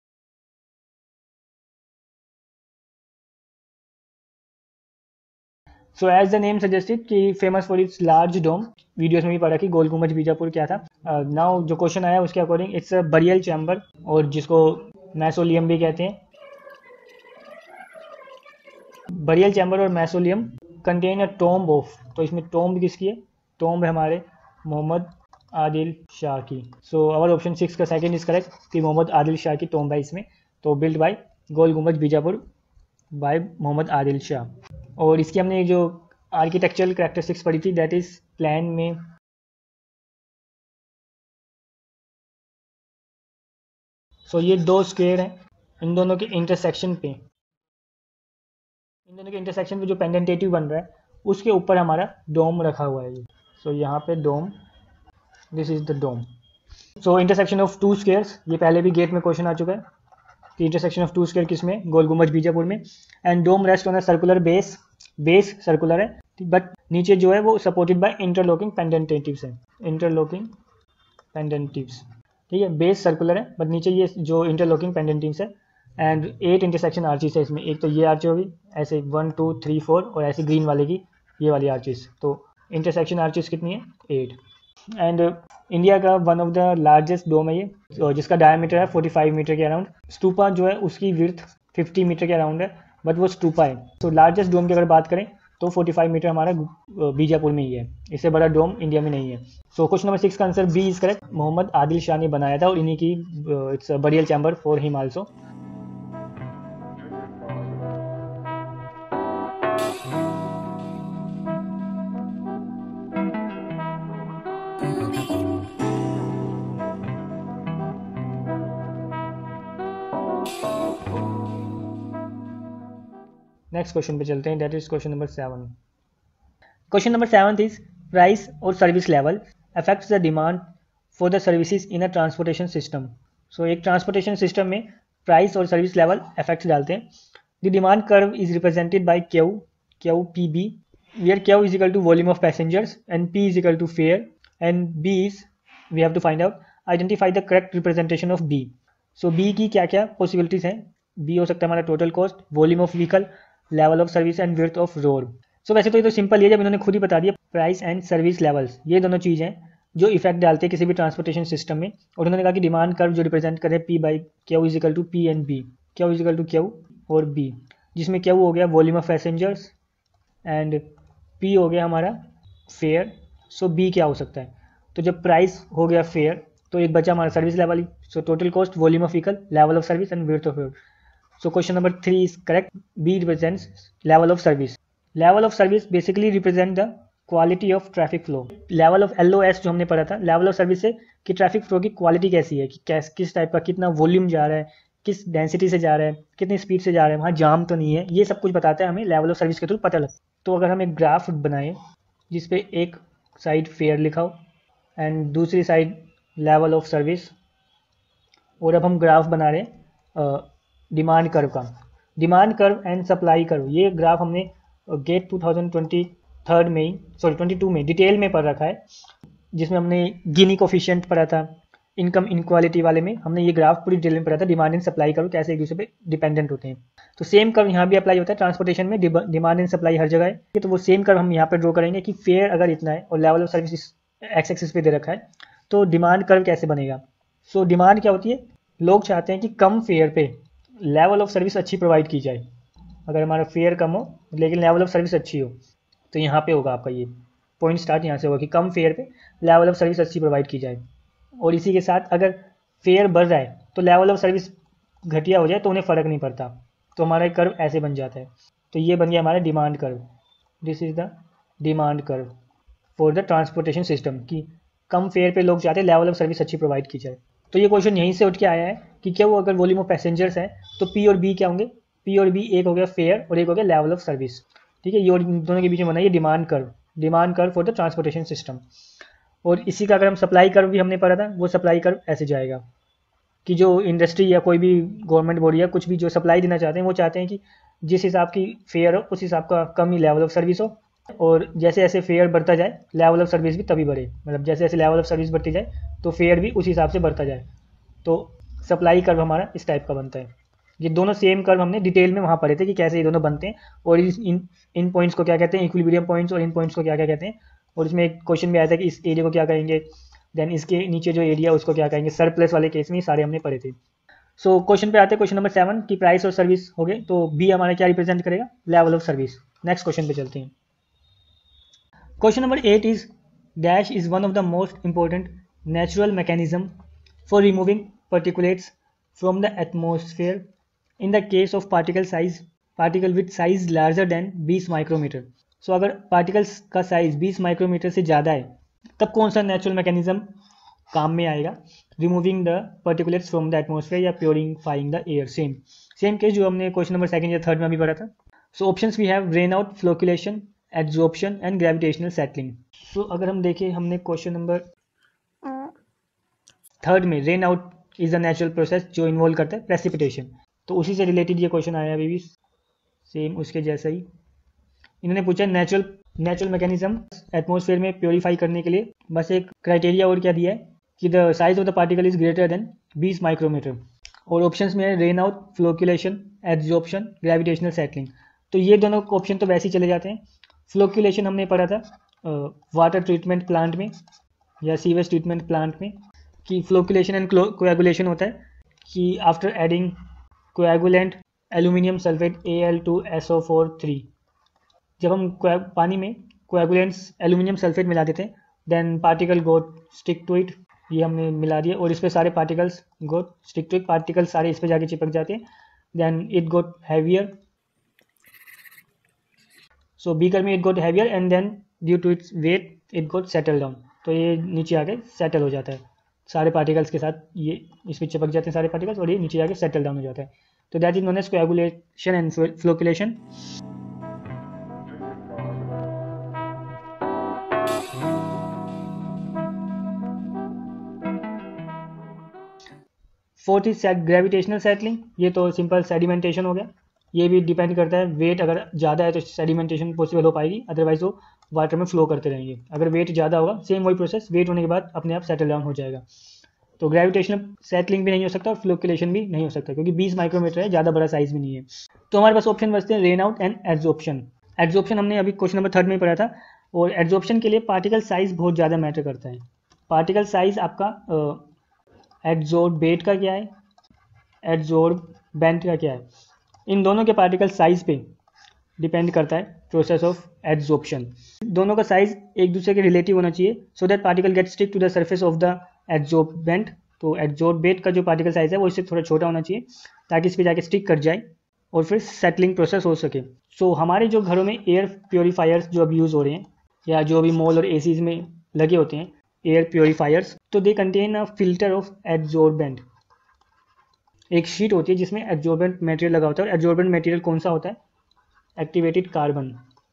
Speaker 1: so as the name suggested कि famous for its large dome. Videos में भी पढ़ा कि गोल गुम्बज बीजापुर क्या था। नाउ जो क्वेश्चन आया उसके according it's a burial chamber, और जिसको मैसोलियम भी कहते हैं। बरियल चैम्बर और mausoleum contain a tomb of, तो इसमें टॉम्ब किसकी है? टॉम्ब है हमारे मोहम्मद आदिल शाह की। सो आवर ऑप्शन 6 का सेकंड इज करेक्ट कि मोहम्मद आदिल शाह की टॉम्ब है इसमें। तो build by Gol Gumbad Bijapur by Mohammed Adil Shah. और इसकी हमने जो आर्किटेक्चरल कैरेक्टरिस्टिक्स पढ़ी थी, दैट इज प्लान में ये दो स्क्वायर हैं, इन दोनों के इंटरसेक्शन पे, जो पेंडेंटेटिव बन रहा है उसके ऊपर हमारा डोम रखा हुआ है। यहाँ पे dome, this is the dome. Intersection of two squares, ये पहले भी गेट में क्वेश्चन आ चुका है कि इंटरसेक्शन ऑफ टू स्क्वायर किसमें? गोल गुम्बद बीजापुर में। And dome rest on a circular base, base circular है बट नीचे जो है वो सपोर्टेड बाय इंटरलॉकिंग पेंडेंटेटिव्स है, इंटरलॉकिंग पेंडेंटिव्स। ठीक है, बेस सर्कुलर है बट नीचे ये जो इंटरलॉकिंग पेंडेंटिव्स है। एंड 8 इंटरसेक्शन आर्चिस है इसमें, एक तो ये आर्च होगी ऐसे 1 2 3 4 और ऐसे ग्रीन वाले की ये वाली आर्चिस, तो इंटरसेक्शन आर्चिस कितनी है? 8। एंड इंडिया का one of the largest dome है ये, जिसका डायमीटर है 45 मीटर के अराउंड। स्तूपा जो है उसकी विड्थ 50 मीटर के अराउंड है बट वो स्तूपा है। तो लार्जेस्ट डोम की अगर बात करें तो 45 मीटर हमारा बीजापुर में ही है, इससे बड़ा डोम इंडिया में नहीं है। क्वेश्चन नंबर 6 का answer B is correct. Mohammed Adil Shah ने बनाया था और इन्हीं की its burial chamber for him also. Next question पे चलते हैं, that is question number 7। Question number 7 is price और service level affects the demand for the services in a transportation system. एक ट्रांसपोर्टेशन सिस्टम में प्राइस और सर्विस लेवल इफेक्ट्स डालते हैं। The demand curve is represented by Q P B, where Q is equal to volume of passengers and P is equal to fare and B is, we have to find out identify the correct representation of B. B की क्या क्या पॉसिबिलिटीज हैं? बी हो सकता है हमारा total cost, volume of vehicle, level of service and width of road. वैसे तो ये तो सिंपल है, जब इन्होंने खुद ही बता दिया प्राइस एंड सर्विस लेवल्स, ये दोनों चीज़ें जो इफेक्ट डालते हैं किसी भी ट्रांसपोर्टेशन सिस्टम में। और उन्होंने कहा कि डिमांड कर्व जो रिप्रेजेंट करे P by Q is equal to P and B, Q is equal to Q और बी, जिसमें क्यू हो गया volume of passengers and P हो गया हमारा फेयर। बी क्या हो सकता है? तो जब प्राइस हो गया फेयर तो एक बचा हमारा service level, total cost, volume of vehicle, level of service and width of road. Question number 3 is correct. B represents level of service. Level of service basically represent the quality of traffic flow. Level of LOS जो हमने पढ़ा था, level of service से कि ट्रैफिक फ्लो की क्वालिटी कैसी है, कि किस टाइप का, कितना वॉल्यूम जा रहा है, किस डेंसिटी से जा रहा है, कितनी स्पीड से जा रहा है, वहाँ जाम तो नहीं है, ये सब कुछ बताता है हमें लेवल ऑफ सर्विस के थ्रू पता लगता है। तो अगर हम एक ग्राफ बनाएं जिसपे एक साइड फेयर लिखा हो एंड दूसरी साइड लेवल ऑफ सर्विस, और अब हम ग्राफ बना रहे हैं डिमांड कर्व का, demand curve and supply curve. ये ग्राफ हमने गेट 2023 में ही 22 में डिटेल में पढ़ रखा है, जिसमें हमने गिनी कोफिशिएंट पढ़ा था, इनकम इनक्वालिटी वाले में हमने ये ग्राफ पूरी डिटेल में पढ़ा था, डिमांड एंड सप्लाई कर्व कैसे एक दूसरे पे डिपेंडेंट होते हैं। तो सेम कर्व यहाँ भी अप्लाई होता है ट्रांसपोर्टेशन में, डिमांड एंड सप्लाई हर जगह है। तो वो सेम कर्व हम यहाँ पे ड्रॉ करेंगे कि फेयर अगर इतना है और level of service X axis पे दे रखा है, तो डिमांड कर्व कैसे बनेगा? डिमांड क्या होती है? लोग चाहते हैं कि कम फेयर पे लेवल ऑफ सर्विस अच्छी प्रोवाइड की जाए। अगर हमारा फेयर कम हो लेकिन लेवल ऑफ सर्विस अच्छी हो, तो यहाँ पे होगा आपका ये पॉइंट स्टार्ट यहाँ से होगा कि कम फेयर पे लेवल ऑफ सर्विस अच्छी प्रोवाइड की जाए। और इसी के साथ अगर फेयर बढ़ रहा है तो लेवल ऑफ सर्विस घटिया हो जाए तो उन्हें फ़र्क नहीं पड़ता, तो हमारा कर्व ऐसे बन जाता है। तो ये बन गया हमारा demand curve, this is the demand curve for the transportation system, कि कम फेयर पे लोग चाहते हैं लेवल ऑफ सर्विस अच्छी प्रोवाइड की जाए। तो ये क्वेश्चन यहीं से उठ के आया है कि क्या वो अगर वॉल्यूम ऑफ पैसेंजर्स हैं तो पी और बी क्या होंगे? पी और बी एक हो गया फेयर और एक हो गया लेवल ऑफ सर्विस। ठीक है, ये और दोनों के बीच में बनाइए demand curve for the transportation system. और इसी का अगर हम सप्लाई कर्व भी हमने पढ़ा था, वो सप्लाई कर्व ऐसे जाएगा कि जो इंडस्ट्री या कोई भी गवर्नमेंट बॉडी या कुछ भी जो सप्लाई देना चाहते हैं, वो चाहते हैं कि जिस हिसाब की फेयर हो उस हिसाब का कम ही लेवल ऑफ सर्विस हो, और जैसे जैसे फेयर बढ़ता जाए लेवल ऑफ सर्विस भी तभी बढ़े, मतलब जैसे जैसे लेवल ऑफ सर्विस बढ़ती जाए तो फेयर भी उस हिसाब से बढ़ता जाए। तो सप्लाई कर्व हमारा इस टाइप का बनता है। ये दोनों सेम कर्व हमने डिटेल में वहाँ पढ़े थे कि कैसे ये दोनों बनते हैं, और इन पॉइंट्स को क्या कहते हैं, इक्विलिब्रियम पॉइंट्स, और इन पॉइंट्स को क्या क्या कहते हैं। और इसमें एक क्वेश्चन भी आया था कि इस एरिया को क्या कहेंगे, देन इसके नीचे जो एरिया उसको क्या कहेंगे, सरप्लस वाले केस में सारे हमने पढ़े थे। सो क्वेश्चन पे आते हैं, क्वेश्चन नंबर 7 की प्राइस और सर्विस हो गए, तो बी हमारा क्या रिप्रेजेंट करेगा, level of service. Next question पे चलते हैं। Question number 8 is dash is one of the most important natural mechanism for removing particulates from the atmosphere in the case of particle with size larger than 20 micrometre. So अगर पार्टिकल्स का साइज 20 माइक्रोमीटर से ज़्यादा है तब कौन सा नेचुरल मैकेनिज्म काम में आएगा, removing the particulates from the atmosphere या purifying the air. Same case जो हमने क्वेश्चन नंबर 2 या 3 में अभी पढ़ा था। So options we have rain out, flocculation, adsorption and gravitational settling. So अगर हम देखें, हमने क्वेश्चन नंबर 3 में rain out is the natural process जो इन्वॉल्व करता है प्रेसिपिटेशन, तो उसी से रिलेटेड ये क्वेश्चन आया अभी भी, सेम उसके जैसा ही। इन्होंने पूछा नेचुरल मैकेनिज्म एटमॉस्फेयर में प्योरीफाई करने के लिए, बस एक क्राइटेरिया और क्या दिया है कि the size of the particle is greater than 20 micrometre. और ऑप्शंस में है rain out, flocculation, adsorption, gravitational settling. तो ये दोनों ऑप्शन तो वैसे ही चले जाते हैं। फ्लोकुलेशन हमने पढ़ा था वाटर ट्रीटमेंट प्लांट में या सीवेज ट्रीटमेंट प्लांट में, कि फ्लोकुलेशन एंड कोएगुलेशन होता है कि after adding coagulant aluminium sulphate Al2SO4 जब हम पानी में कोएगुलेंट्स एल्यूमिनियम सल्फेट मिला देते हैं, then particle got stick to it, ये हमने मिला दिया और इस पे सारे particles got stick to it, particles सारे इस पे जाके चिपक जाते हैं, then it got heavier. So beaker में it got heavier and then due to its weight it got settle down, तो ये नीचे आके सेटल हो जाता है सारे पार्टिकल्स के साथ, ये इसमें चिपक जाते हैं सारे पार्टिकल्स और ये नीचे जाके सेटल डाउन हो जाता है। तो that is known as coagulation and flocculation. Fourth is gravitational settling, ये तो सिंपल सेडिमेंटेशन हो गया। ये भी डिपेंड करता है, वेट अगर ज़्यादा है तो सेडिमेंटेशन पॉसिबल हो पाएगी, अदरवाइज वो वाटर में फ्लो करते रहेंगे। अगर वेट ज़्यादा होगा, सेम वही प्रोसेस, वेट होने के बाद अपने आप सेटल डाउन हो जाएगा। तो ग्रेविटेशनल सेटलिंग भी नहीं हो सकता और फ्लोकुलेशन भी नहीं हो सकता, क्योंकि 20 माइक्रोमीटर है, ज़्यादा बड़ा साइज भी नहीं है। तो हमारे पास ऑप्शन बचते हैं rain out and adsorption. Adsorption हमने अभी क्वेश्चन नंबर 3 में पढ़ा था, और एड्जॉर्प्शन के लिए पार्टिकल साइज बहुत ज़्यादा मैटर करता है। पार्टिकल साइज आपका एड्जॉर्बेट का क्या है, एड्जॉर्बेंट का क्या है, इन दोनों के पार्टिकल साइज पे डिपेंड करता है प्रोसेस ऑफ एड्जॉर्प्शन। दोनों का साइज एक दूसरे के रिलेटिव होना चाहिए, so that particle get stick to the surface of the adsorbent. तो एड्जॉर्बेट का जो पार्टिकल साइज है वो इससे थोड़ा छोटा होना चाहिए, ताकि इस पर जाके स्टिक कर जाए और फिर सेटलिंग प्रोसेस हो सके। सो हमारे जो घरों में एयर प्योरीफायर्स जो अभी यूज़ हो रहे हैं, या जो भी मॉल और एसीज में लगे होते हैं एयर प्योरीफायर्स, तो they contain a filter of adsorbent. एक शीट होती है जिसमें एड्जॉर्बेंट मटेरियल लगा होता है, और एड्जॉर्बेंट मटेरियल कौन सा होता है, एक्टिवेटेड कार्बन।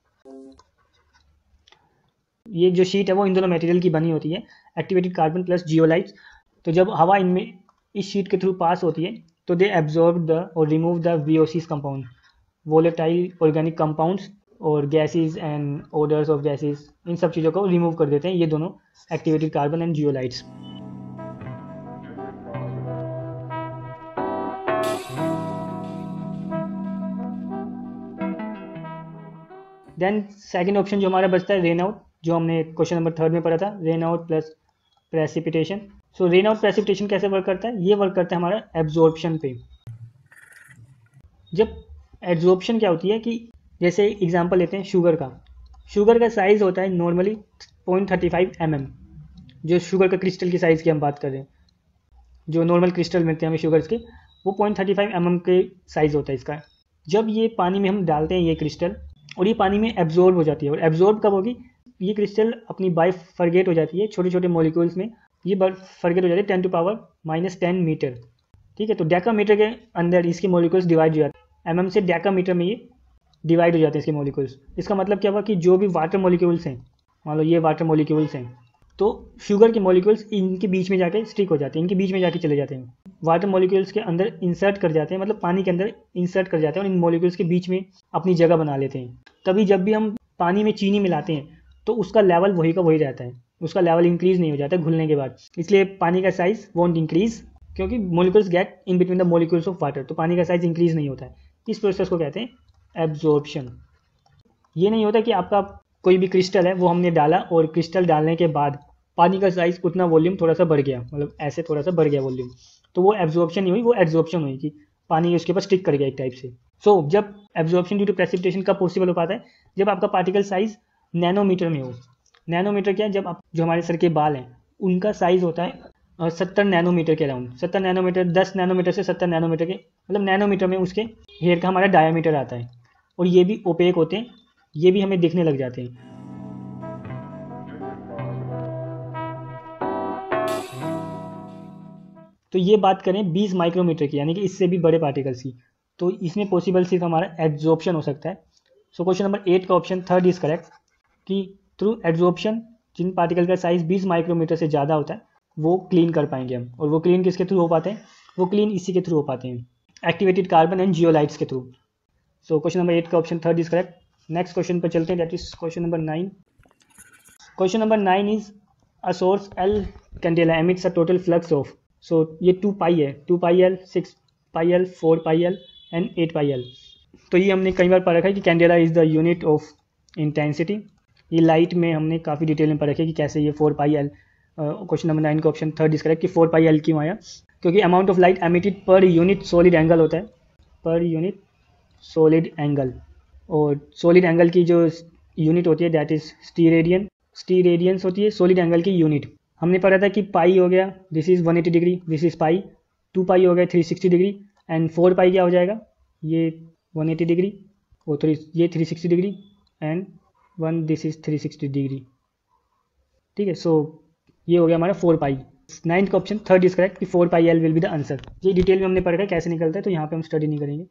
Speaker 1: ये जो शीट है वो इन दोनों मटेरियल की बनी होती है, एक्टिवेटेड कार्बन प्लस जियोलाइट्स। तो जब हवा इनमें इस शीट के थ्रू पास होती है तो दे एब्जॉर्ब द और remove the VOCs compound, volatile organic compounds और gases and odours of gases, इन सब चीज़ों को रिमूव कर देते हैं ये दोनों activated carbon and zeolites. Then second option जो हमारा बचता है रेन आउट, जो हमने क्वेश्चन नंबर 3 में पढ़ा था, rain out plus precipitation. So rain out precipitation कैसे वर्क करता है, ये वर्क करता है हमारा एब्जॉर्प्शन पे। जब एब्जॉर्प्शन क्या होती है कि जैसे एग्जांपल लेते हैं शुगर का साइज होता है नॉर्मली 0.35 mm, जो शुगर का क्रिस्टल की साइज़ की हम बात कर रहे हैं, जो नॉर्मल क्रिस्टल मिलते हैं हमें शुगर्स के, वो 0.35 mm के साइज़ होता है इसका। जब ये पानी में हम डालते हैं ये क्रिस्टल, और ये पानी में एब्जॉर्ब हो जाती है, और एब्जॉर्ब कब होगी, ये क्रिस्टल अपनी बाइफरगेट हो जाती है छोटे छोटे मॉलिक्यूल्स में, ये फरगेट हो जाती है 10⁻10 मीटर। ठीक है, तो डेकामीटर के अंदर इसके मॉलिक्यूल्स डिवाइड हो जाते हैं, mm से डेकामीटर में ये डिवाइड हो जाते हैं इसके मॉलिक्यूल्स। इसका मतलब क्या हुआ कि जो भी वाटर मॉलिक्यूल्स हैं, मान लो ये वाटर मॉलिक्यूल्स हैं, तो शुगर के मॉलिक्यूल्स इनके बीच में जाके स्टिक हो जाते हैं, इनके बीच में जाके चले जाते हैं, वाटर मॉलिक्यूल्स के अंदर इंसर्ट कर जाते हैं, मतलब पानी के अंदर इंसर्ट कर जाते हैं और इन मॉलिक्यूल्स के बीच में अपनी जगह बना लेते हैं। तभी जब भी हम पानी में चीनी मिलाते हैं तो उसका लेवल वही का वही रहता है, उसका लेवल इंक्रीज़ नहीं हो जाता घुलने के बाद, इसलिए पानी का साइज वॉन्ट इंक्रीज, क्योंकि molecules get in between the molecules of water, तो पानी का साइज इंक्रीज नहीं होता है। इस प्रोसेस को कहते हैं एब्जॉर्प्शन। ये नहीं होता कि आपका कोई भी क्रिस्टल है वो हमने डाला और क्रिस्टल डालने के बाद पानी का साइज उतना वॉल्यूम थोड़ा सा बढ़ गया, मतलब ऐसे थोड़ा सा बढ़ गया वॉल्यूम, तो वो एब्जॉर्प्शन नहीं हुई, वो एड्जॉर्प्शन हुई कि पानी उसके ऊपर स्टिक कर गया एक टाइप से। सो जब एब्जॉर्प्शन ड्यू टू प्रेसिपिटेशन कब पॉसिबल हो पाता है, जब आपका पार्टिकल साइज नैनोमीटर में हो। नैनोमीटर क्या है, जब आप जो हमारे सर के बाल हैं उनका साइज होता है 70 नैनोमीटर के अराउंड। 70 नैनोमीटर, 10 नैनोमीटर से 70 नैनोमीटर के, मतलब नैनोमीटर में उसके हेयर का हमारा डायमीटर आता है। और ये भी ओपेक होते हैं, ये भी हमें दिखने लग जाते हैं। तो ये बात करें 20 माइक्रोमीटर की, यानी कि इससे भी बड़े पार्टिकल्स की, तो इसमें पॉसिबल सिर्फ हमारा एड्जॉर्प्शन हो सकता है। सो क्वेश्चन नंबर 8 का ऑप्शन थर्ड इज करेक्ट कि थ्रू एड्जॉर्प्शन जिन पार्टिकल का साइज 20 माइक्रोमीटर से ज़्यादा होता है वो क्लीन कर पाएंगे हम। और वो क्लीन किसके थ्रू हो पाते हैं, वो क्लीन इसी के थ्रू हो पाते हैं, एक्टिवेटेड कार्बन एंड जियोलाइट्स के थ्रू। सो क्वेश्चन नंबर 8 का option third is correct. Next question पर चलते हैं, that is question number 9। Question number 9 is a source L candela emits a total flux of, so ये 2 पाई है, 2 pi L, 6 pi L, 4 pi L and 8 pi L. तो ये हमने कई बार पढ़ रखा है कि candela is the unit of intensity. ये लाइट में हमने काफ़ी डिटेल में पढ़ रखा है कि कैसे ये 4 पाई एल। क्वेश्चन नंबर 9 का ऑप्शन थर्ड इज करेक्ट कि 4 पाई एल क्यों आया, क्योंकि amount of light emitted per unit solid angle होता है, पर यूनिट सॉलिड एंगल। और सॉलिड एंगल की जो यूनिट होती है दैट इज स्टीरेडियन, स्टीरेडियंस होती है सॉलिड एंगल की यूनिट। हमने पढ़ा था कि पाई हो गया, this is 180 degree, this is pi. 2 pi हो गया 360 डिग्री, एंड 4 पाई क्या हो जाएगा, ये 180 डिग्री, और ये 360 degree, and 1 this is 360 degree. ठीक है, सो ये हो गया हमारा 4 पाई। 9th का ऑप्शन थर्ड इज करेक्ट कि 4 pi L will be the answer. ये डिटेल में हमने पढ़ा है कैसे निकलता है, तो यहाँ पे हम स्टडी नहीं करेंगे।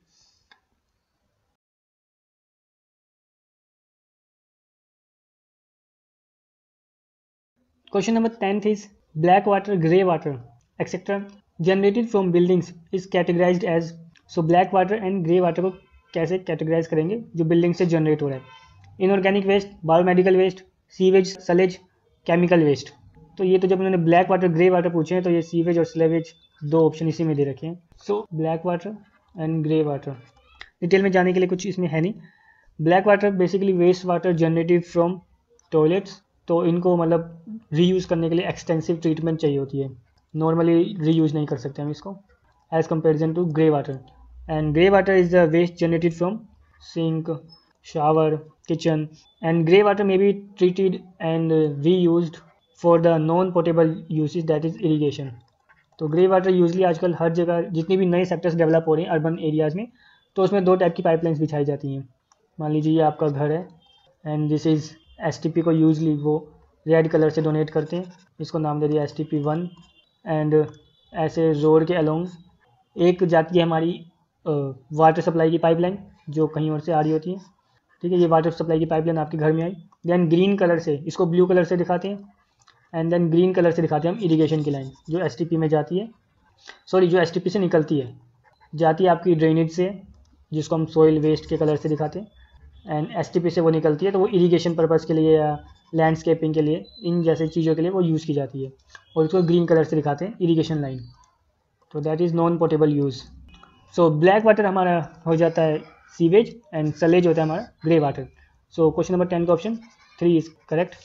Speaker 1: Question number 10th is black water, grey water, etc. generated from buildings is categorized as, so black water and grey water को कैसे कैटेगराइज करेंगे जो बिल्डिंग से जनरेट हो रहा है, inorganic waste, biomedical waste, sewage, sludge, chemical waste. तो ये तो जब उन्होंने ब्लैक वाटर ग्रे वाटर पूछे हैं तो ये सीवेज और स्लेवेज दो ऑप्शन इसी में दे रखे हैं। So black water and grey water, detail में जाने के लिए कुछ इसमें है नहीं। Black water basically waste water generated from toilets, तो इनको मतलब रीयूज़ करने के लिए एक्सटेंसिव ट्रीटमेंट चाहिए होती है, नॉर्मली रीयूज़ नहीं कर सकते हम इसको, as comparison to grey water. And grey water is the waste generated from sink, shower, kitchen, and grey water में be treated and reused for the non portable usage that is irrigation. तो ग्रे वाटर यूजली आजकल हर जगह जितनी भी नए सेक्टर्स डेवलप हो रहे हैं अर्बन एरियाज़ में, तो उसमें 2 टाइप की पाइपलाइंस बिछाई जाती हैं। मान लीजिए ये आपका घर है, एंड दिस इज़ STP को यूजली वो रेड कलर से डोनेट करते हैं, इसको नाम दे दिया STP1। एंड ऐसे रोड के अलोंग एक जाती है हमारी वाटर सप्लाई की पाइपलाइन जो कहीं और से आ रही होती है। ठीक है, ये वाटर सप्लाई की पाइपलाइन आपके घर में आई, देन ग्रीन कलर से, इसको ब्लू कलर से दिखाते हैं, एंड देन ग्रीन कलर से दिखाते हैं हम इरीगेशन की लाइन जो STP में जाती है, सॉरी जो STP से निकलती है, जाती है आपकी ड्रेनेज से, जिसको हम सॉइल वेस्ट के कलर से दिखाते हैं, एंड STP से वो निकलती है तो वो इरीगेशन पर्पज़ के लिए या लैंडस्केपिंग के लिए, इन जैसे चीज़ों के लिए वो यूज़ की जाती है, और इसको ग्रीन कलर से दिखाते हैं इरीगेशन लाइन। तो that is non portable use. So black water हमारा हो जाता है सीवेज, एंड सलेज होता है हमारा grey water. So question number 10 का option 3 is correct.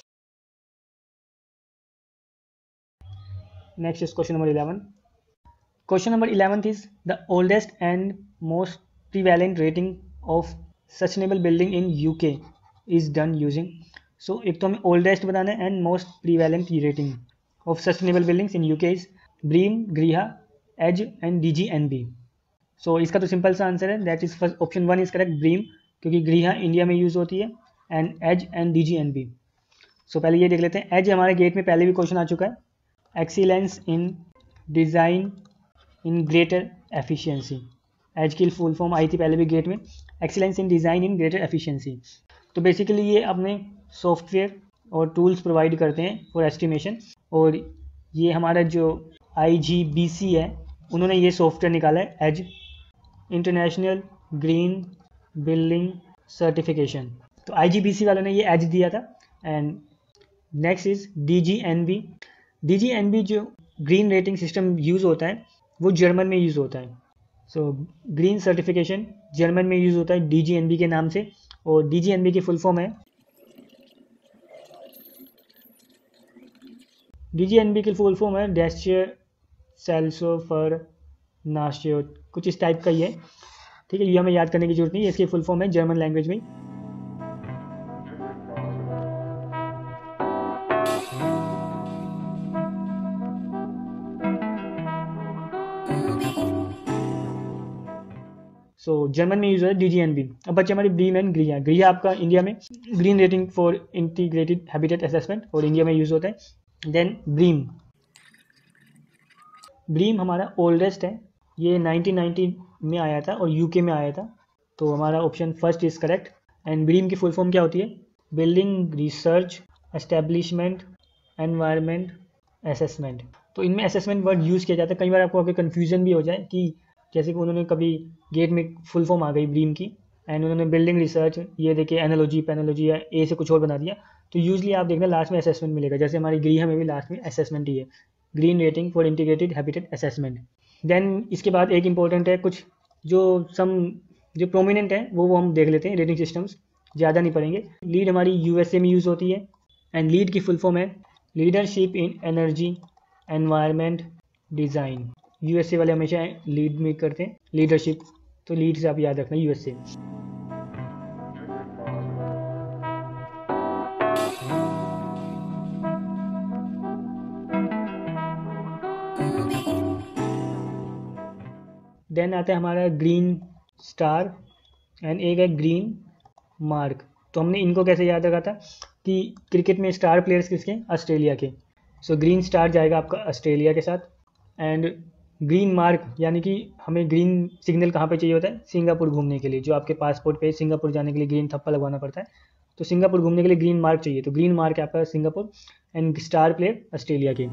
Speaker 1: Next is question number 11। Question number 11 is the oldest and most prevalent rating of sustainable building in UK is done using. So एक तो हमें ओल्डेस्ट बताना है and most prevalent rating of sustainable buildings in UK is BREEAM, ग्रीहा, एज एंड DGNB। सो इसका तो सिंपल सा आंसर है, that is first option 1 is correct BREEAM, क्योंकि ग्रीहा इंडिया में यूज़ होती है, and EDGE and DGNB। So पहले ये देख लेते हैं, एज हमारे गेट में पहले भी क्वेश्चन आ चुका है, excellence in design in greater efficiency. EDGE की फुल फॉर्म आई थी पहले भी गेट में, excellence in design in greater efficiency. तो बेसिकली ये अपने सॉफ्टवेयर और टूल्स प्रोवाइड करते हैं फॉर एस्टिमेशन, और ये हमारा जो IGBC है उन्होंने ये सॉफ्टवेयर निकाला है EDGE, international green building certification. तो IGBC वालों ने ये एज दिया था। And next is DGNB। DGNB जो ग्रीन रेटिंग सिस्टम यूज़ होता है वो जर्मन में यूज़ होता है। सो ग्रीन सर्टिफिकेशन जर्मन में यूज़ होता है DGNB के नाम से, और DGNB की फुल फॉर्म है, DGNB की फुल फॉर्म है सेल्सोफर नाशियोट, कुछ इस टाइप का ही है। ठीक है, ये हमें याद करने की जरूरत नहीं है, इसकी फुल फॉर्म है जर्मन लैंग्वेज में। सो जर्मन में यूज होता है DGNB। अब बच्चे हमारी ब्रीम एंड ग्रिया। ग्रिया आपका इंडिया में green rating for integrated habitat assessment और इंडिया में यूज होता है। देन ब्रीम, ब्रीम हमारा ओल्डेस्ट है, ये 1990 में आया था और यूके में आया था, तो हमारा option first is correct. And BREEAM की फुल फॉर्म क्या होती है? Building research establishment environment assessment. तो इनमें असेसमेंट वर्ड यूज़ किया जाता है। कई बार आपको अगर कन्फ्यूजन भी हो जाए कि जैसे कि उन्होंने कभी गेट में फुल फॉर्म आ गई ब्रीम की एंड उन्होंने बिल्डिंग रिसर्च, ये देखिए एनालॉजी पेनोलॉजी या ए से कुछ और बना दिया, तो यूजली आप देखना लास्ट में असेसमेंट मिलेगा। जैसे हमारी ग्रीहा में भी लास्ट में असेसमेंट ही है, green rating for integrated habitat assessment. Then इसके बाद एक इंपॉर्टेंट है, कुछ जो प्रोमिनेंट है वो हम देख लेते हैं, रेटिंग सिस्टम्स ज़्यादा नहीं पढ़ेंगे। लीड हमारी यूएसए में यूज़ होती है एंड लीड की फुल फॉर्म है leadership in energy environment design. USA वाले हमेशा लीड में करते हैं लीडरशिप, तो लीड से आप याद रखना यूएसए। देन आता है हमारा ग्रीन स्टार एंड एक है ग्रीन मार्क। तो हमने इनको कैसे याद रखा था कि क्रिकेट में स्टार प्लेयर्स किसके? ऑस्ट्रेलिया के। सो ग्रीन स्टार जाएगा आपका ऑस्ट्रेलिया के साथ। एंड ग्रीन मार्क यानी कि हमें ग्रीन सिग्नल कहाँ पे चाहिए होता है? सिंगापुर घूमने के लिए, जो आपके पासपोर्ट पे सिंगापुर जाने के लिए ग्रीन थप्पा लगवाना पड़ता है, तो सिंगापुर घूमने के लिए ग्रीन मार्क चाहिए, तो ग्रीन मार्क है आपका Singapore and star player Australia के।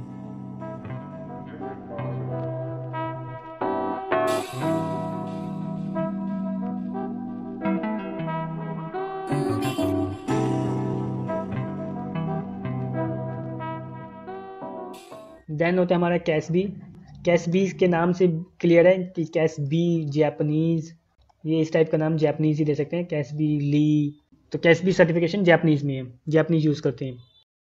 Speaker 1: देन होता है हमारा कैसबी। कैसबी के नाम से क्लियर है कि कैसबी जापानीज़, ये इस टाइप का नाम जापानीज़ ही दे सकते हैं, कैसबी ली। तो कैसबी सर्टिफिकेशन जापानीज़ में है, जापानीज़ यूज़ करते हैं।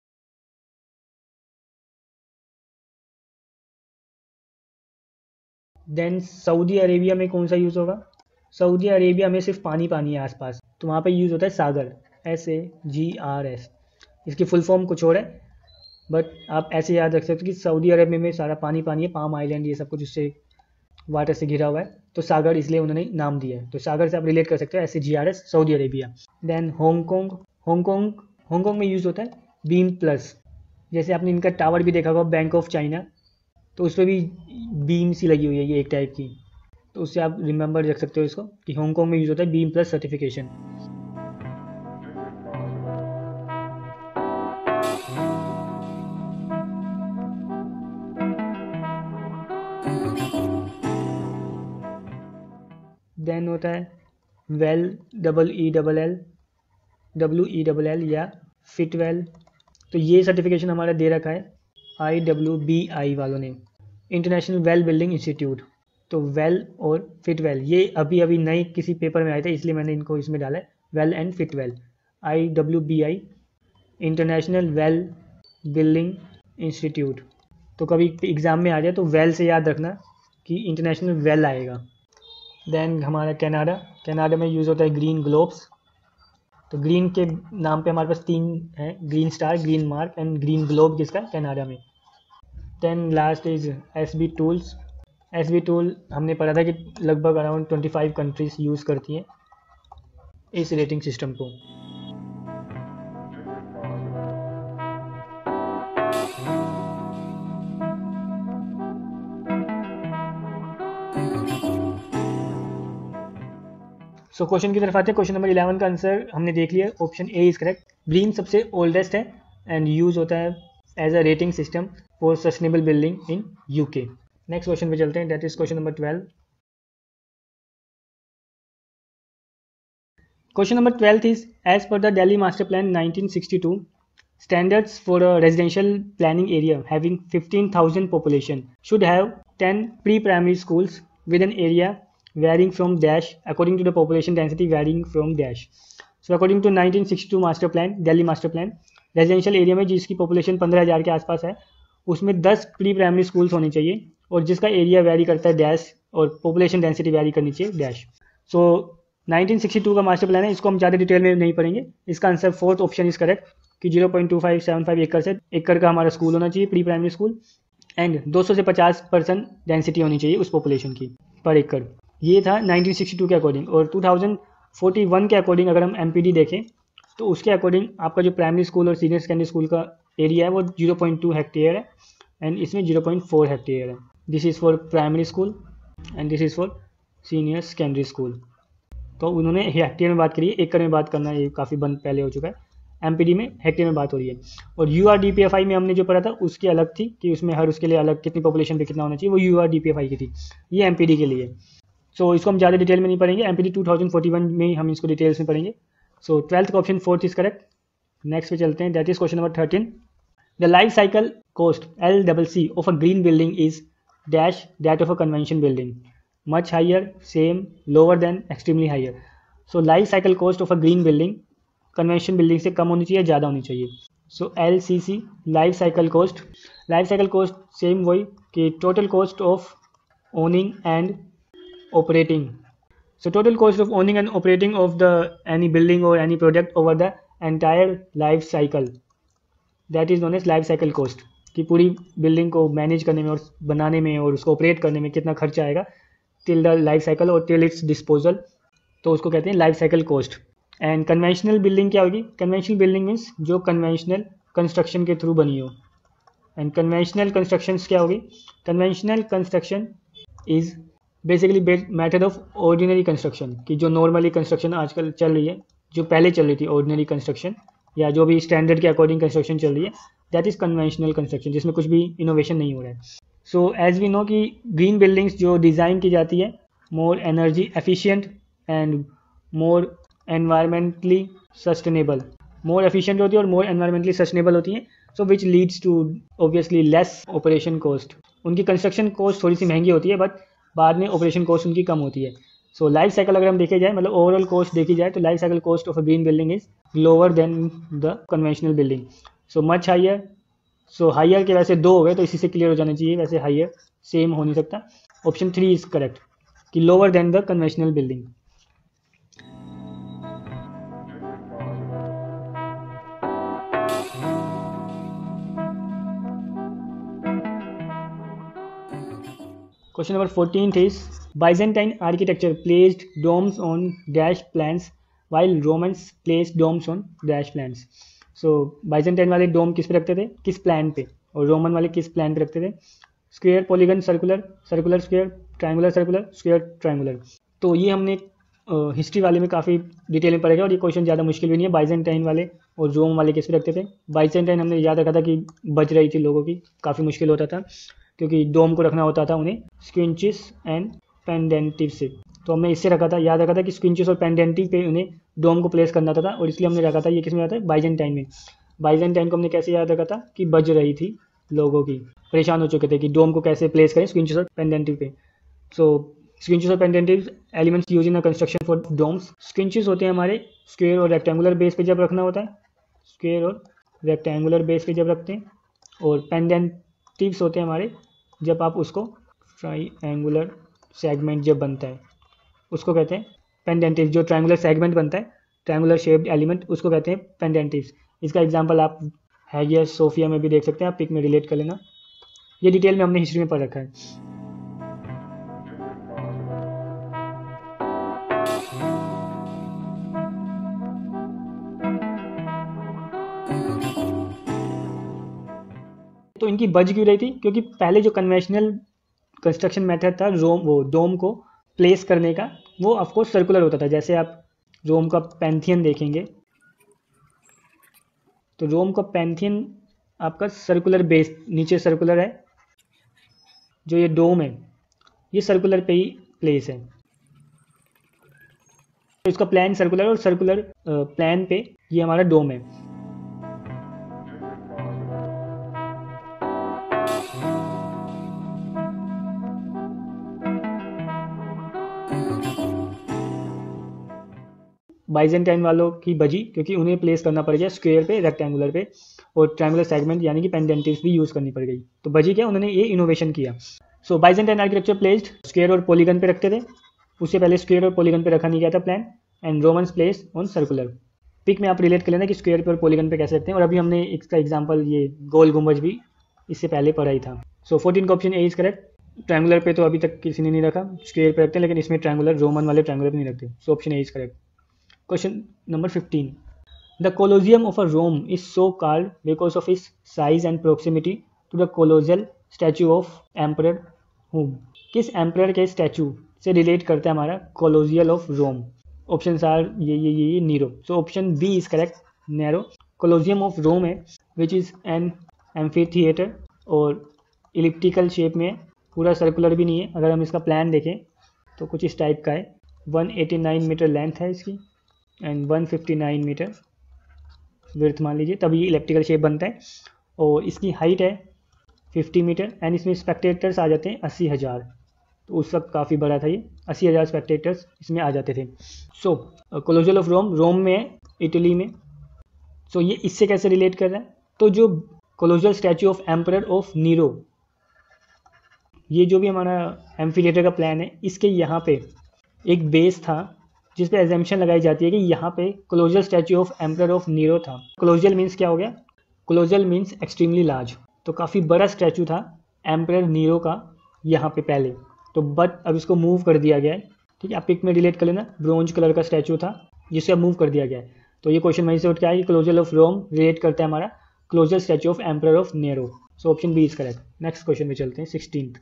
Speaker 1: देन सऊदी अरेबिया में कौन सा यूज़ होगा? सऊदी अरेबिया में सिर्फ पानी पानी है आसपास, तो वहाँ पे यूज़ होता है सागर, SAGRS। इसकी फुल फॉर्म कुछ और है, बट आप ऐसे याद रख सकते हो कि सऊदी अरब में सारा पानी पानी है, पाम आइलैंड ये सब कुछ उससे वाटर से घिरा हुआ है, तो सागर इसलिए उन्होंने नाम दिया है, तो सागर से आप रिलेट कर सकते हो SAGRS Saudi Arabia. Then Hong, Hong में यूज़ होता है बीम प्लस। जैसे आपने इनका टावर भी देखा होगा बैंक ऑफ चाइना, तो उस पर भी बीम सी लगी हुई है ये एक टाइप की, तो उससे आप रिमेंबर रख सकते हो इसको कि हांगकॉन्ग में यूज़ होता है बीम प्लस सर्टिफिकेशन। देन होता है वेल, WELL या फिटवेल। तो ये सर्टिफिकेशन हमारा दे रखा है IWBI वालों ने, इंटरनेशनल वेल बिल्डिंग इंस्टीट्यूट। तो वेल और फिटवेल ये अभी अभी नए किसी पेपर में आए थे, इसलिए मैंने इनको इसमें डाला है, well and Fitwel. IWBI international well building institute. तो कभी एग्ज़ाम में आ जाए तो वेल से याद रखना कि इंटरनेशनल वेल आएगा। देन हमारा कनाडा में यूज़ होता है ग्रीन ग्लोब्स। तो ग्रीन के नाम पे हमारे पास 3 हैं, green star, green mark and green globe, किसका? कनाडा में। Then last is SB tools. SB tool हमने पढ़ा था कि लगभग अराउंड 25 कंट्रीज यूज़ करती हैं इस रेटिंग सिस्टम को। सो क्वेश्चन की तरफ आते हैं। क्वेश्चन नंबर 11 का आंसर हमने देख लिया, option A is correct. BREEAM सबसे ओल्डेस्ट है एंड यूज होता है as a rating system for sustainable building in UK। Next question पे चलते हैं, that is question number 12। Question number 12 is as per the Delhi master plan 1962 standards for a residential planning area having 15,000 population should have 10 pre-primary schools with an area varying from dash according to the population density varying from dash. So according to 1962 master plan, Delhi master plan, residential area में जिसकी पॉपुलेशन 15,000 के आसपास है उसमें 10 प्री प्राइमरी स्कूल्स होने चाहिए और जिसका एरिया वेरी करता है डैश और पॉपुलेशन डेंसिटी वेरी करनी चाहिए डैश। सो 1962 का मास्टर प्लान है, इसको हम ज़्यादा डिटेल में नहीं पढ़ेंगे। इसका answer fourth option is correct कि 0.2575 एकड़ का हमारा स्कूल होना चाहिए, प्री प्राइमरी स्कूल, एंड 200 से 50% डेंसिटी होनी चाहिए उस पॉपुलेशन की पर एकड़। ये था 1962 के अकॉर्डिंग। और 2041 के अकॉर्डिंग अगर हम MPD देखें तो उसके अकॉर्डिंग आपका जो प्राइमरी स्कूल और सीनियर सेकेंडरी स्कूल का एरिया है वो 0.2 हेक्टेयर है एंड इसमें 0.4 हेक्टेयर है। This is for primary school and this is for senior secondary school. तो उन्होंने हेक्टेयर में बात करी है, एकड़ में बात करना ये काफ़ी बंद पहले हो चुका है। MPD में हेक्टेयर में बात हो रही है। और URDPFI में हमने जो पढ़ा था उसकी अलग थी कि उसमें हर उसके लिए अलग कितनी पॉपुलेशन पे कितना होना चाहिए, वो URDPFI की थी, ये MPD के लिए। सो इसको हम ज़्यादा डिटेल में नहीं पढ़ेंगे, MPD 2041 में हम इसको डिटेल्स में पढ़ेंगे। सो 12th का option 4th is correct. Next पे चलते हैं, that is question number 13। The life cycle cost LCC of a green building is dash that of a convention building, much higher, same, lower than, extremely higher. So life cycle cost of a green building convention building से कम होनी चाहिए, ज़्यादा होनी चाहिए। So LCC life cycle cost same वही कि total cost of owning and operating. So total cost of owning and operating of the any building or any product over the entire life cycle, that is known as life cycle cost। कि पूरी बिल्डिंग को मैनेज करने में और बनाने में और उसको ऑपरेट करने में कितना खर्चा आएगा टिल द लाइफ साइकिल और टिल इट्स डिस्पोजल, तो उसको कहते हैं life cycle cost. And conventional building क्या होगी? कन्वेंशनल बिल्डिंग मीन्स जो कन्वेंशनल कंस्ट्रक्शन के थ्रू बनी हो। एंड कन्वेंशनल कंस्ट्रक्शंस क्या होगी? Conventional construction is basically method of ordinary construction, की जो नॉर्मली कंस्ट्रक्शन आजकल चल रही है, जो पहले चल रही थी ऑर्डिनरी कंस्ट्रक्शन या जो भी स्टैंडर्ड के अकॉर्डिंग कंस्ट्रक्शन चल रही है, दैट इज़ कन्वेंशनल कंस्ट्रक्शन, जिसमें कुछ भी इनोवेशन नहीं हो रहा है। सो एज वी नो कि ग्रीन बिल्डिंग्स जो डिज़ाइन की जाती है more energy efficient and more environmentally sustainable, more efficient होती है और मोर एनवायरमेंटली सस्टेनेबल होती हैं। So which leads to obviously less operation cost. उनकी कंस्ट्रक्शन कॉस्ट थोड़ी सी महंगी होती है बट बाद में ऑपरेशन कॉस्ट उनकी कम होती है। सो लाइफ साइकिल अगर हम देखे जाए, मतलब ओवरऑल कॉस्ट देखी जाए, तो life cycle cost of a green building is lower than the conventional building. So much higher, so higher के वैसे 2 हो गए तो इसी से क्लियर हो जाना चाहिए, वैसे हाइयर सेम हो नहीं सकता। ऑप्शन 3 इज करेक्ट कि lower than the conventional building. Question number 14 is Byzantine architecture placed domes on dash plans while Romans placed domes on dash plans। So Byzantine वाले डोम किस पे रखते थे, किस प्लान पे, और रोमन वाले किस प्लान पे रखते थे? Square, polygon, circular, circular square, triangular circular, square triangular. तो ये हमने हिस्ट्री वाले में काफ़ी डिटेल में पढ़ेगा और ये क्वेश्चन ज़्यादा मुश्किल भी नहीं है। बाइजेंटाइन वाले और रोम वाले किस पे रखते थे? बाइजेंटाइन हमने याद रखा था कि बच रही थी लोगों की, काफ़ी मुश्किल होता था क्योंकि डोम को रखना होता था उन्हें स्क्विंचिस एंड पेंडेंटिव से। तो हमने इससे रखा था, याद रखा था कि स्क्विंचिस और पेंडेंटिव पे उन्हें डोम को प्लेस करना था और इसलिए हमने रखा था ये किस में आता है? बाइजेंटाइन में। बाइजेंटाइन को हमने कैसे याद रखा था कि बज रही थी लोगों की, परेशान हो चुके थे कि डोम को कैसे प्लेस करें स्क्विंचिस और पेंडेंटिव पे। सो स्क्विंचिस और pendentive elements use in construction for domes. Squinches होते हैं हमारे स्क्वायर और रेक्टेंगुलर बेस पे जब रखना होता है, स्क्वायर और रेक्टेंगुलर बेस पे जब रखते हैं, और पेंडेंटिव्स होते हैं हमारे जब आप उसको ट्राइएंगुलर सेगमेंट जब बनता है उसको कहते हैं पेंडेंटिव। जो ट्रायंगुलर सेगमेंट बनता है, ट्रायंगुलर शेप्ड एलिमेंट, उसको कहते हैं पेंडेंटिव्स। इसका एग्जांपल आप हैगिया सोफिया में भी देख सकते हैं, आप पिक में रिलेट कर लेना, ये डिटेल में हमने हिस्ट्री में पढ़ रखा है। तो इनकी बज क्यों रही थी? क्योंकि पहले जो कन्वेंशनल कंस्ट्रक्शन मेथड था वो डोम को प्लेस करने का, वो ऑफकोर्स सर्कुलर होता था। जैसे आप रोम का पैंथियन देखेंगे तो रोम का पैंथियन आपका सर्कुलर बेस, नीचे सर्कुलर है, जो ये डोम है ये सर्कुलर पे ही प्लेस है, तो इसका प्लान सर्कुलर और सर्कुलर प्लान पे ये हमारा डोम है। बाइजेंटाइन वालों की बजी क्योंकि उन्हें प्लेस करना पड़ गया स्क्वायर पे, रेक्टेंगुलर पे, और ट्रायंगुलर सेगमेंट यानी कि पेंडेंटिव्स भी यूज़ करनी पड़ गई। तो बजी क्या, उन्होंने ये इनोवेशन किया। So Byzantine architecture placed square और पॉलीगन पे रखते थे, उससे पहले स्क्वायर और पॉलीगन पे रखा नहीं गया था plan, and Romans place on circular. Pick में आप रिलेट कर लेना कि स्क्वायर पे और पॉलीगन पे कैसे रखते हैं, और अभी हमने इसका एग्जांपल ये गोल गुंबज भी इससे पहले पढ़ा ही था। सो 14 का option A is correct. Triangular पे तो अभी तक किसी ने नहीं रखा, स्क्वायर पे रखते हैं, लेकिन इसमें ट्रायंगुलर रोमन वाले ट्रायंगुलर पे नहीं रखते। So option A is correct. Question number 15, the colosseum of a Rome is so called because of its size and proximity to the colossal statue of emperor whom. किस एम्परर के स्टैचू से रिलेट करता है हमारा colossal of Rome? Option are ये Nero. So option B is correct, Nero. Colosseum of Rome है which is an amphitheatre और इलिप्टिकल शेप में, पूरा सर्कुलर भी नहीं है। अगर हम इसका प्लान देखें तो कुछ इस टाइप का है। 189 मीटर लेंथ है इसकी एंड 159 मीटर विड्थ मान लीजिए, तब ये इलेक्ट्रिकल शेप बनता है। और इसकी हाइट है 50 मीटर एंड इसमें स्पेक्टेटर्स आ जाते हैं 80,000। तो उस वक्त काफ़ी बड़ा था ये, 80,000 स्पेक्टेटर्स इसमें आ जाते थे। सो कोलोजियल ऑफ रोम में है, इटली में। सो ये इससे कैसे रिलेट कर रहा है? तो जो colossal statue of emperor of Nero, ये जो भी हमारा एम्फीथिएटर का प्लान है, इसके यहाँ पे एक बेस था जिस पे एजम्पशन लगाई जाती है कि यहाँ पे colossal statue of emperor of Nero था। कोलोजियल मीन्स क्या हो गया? Colossal means extremely large. तो काफ़ी बड़ा स्टैचू था एम्परर नीरो का यहाँ पे पहले, तो बट अब इसको मूव कर दिया गया है। ठीक है, आप पिक में रिलेट कर लेना, ब्रोंज कलर का स्टैचू था जिसे अब मूव कर दिया गया है। तो ये क्वेश्चन वहीं से उठ के आया कि कोलोजियल ऑफ रोम रिलेट करता है हमारा colossal statue of emperor of Nero. So option B is correct. Next question में चलते हैं, 16th।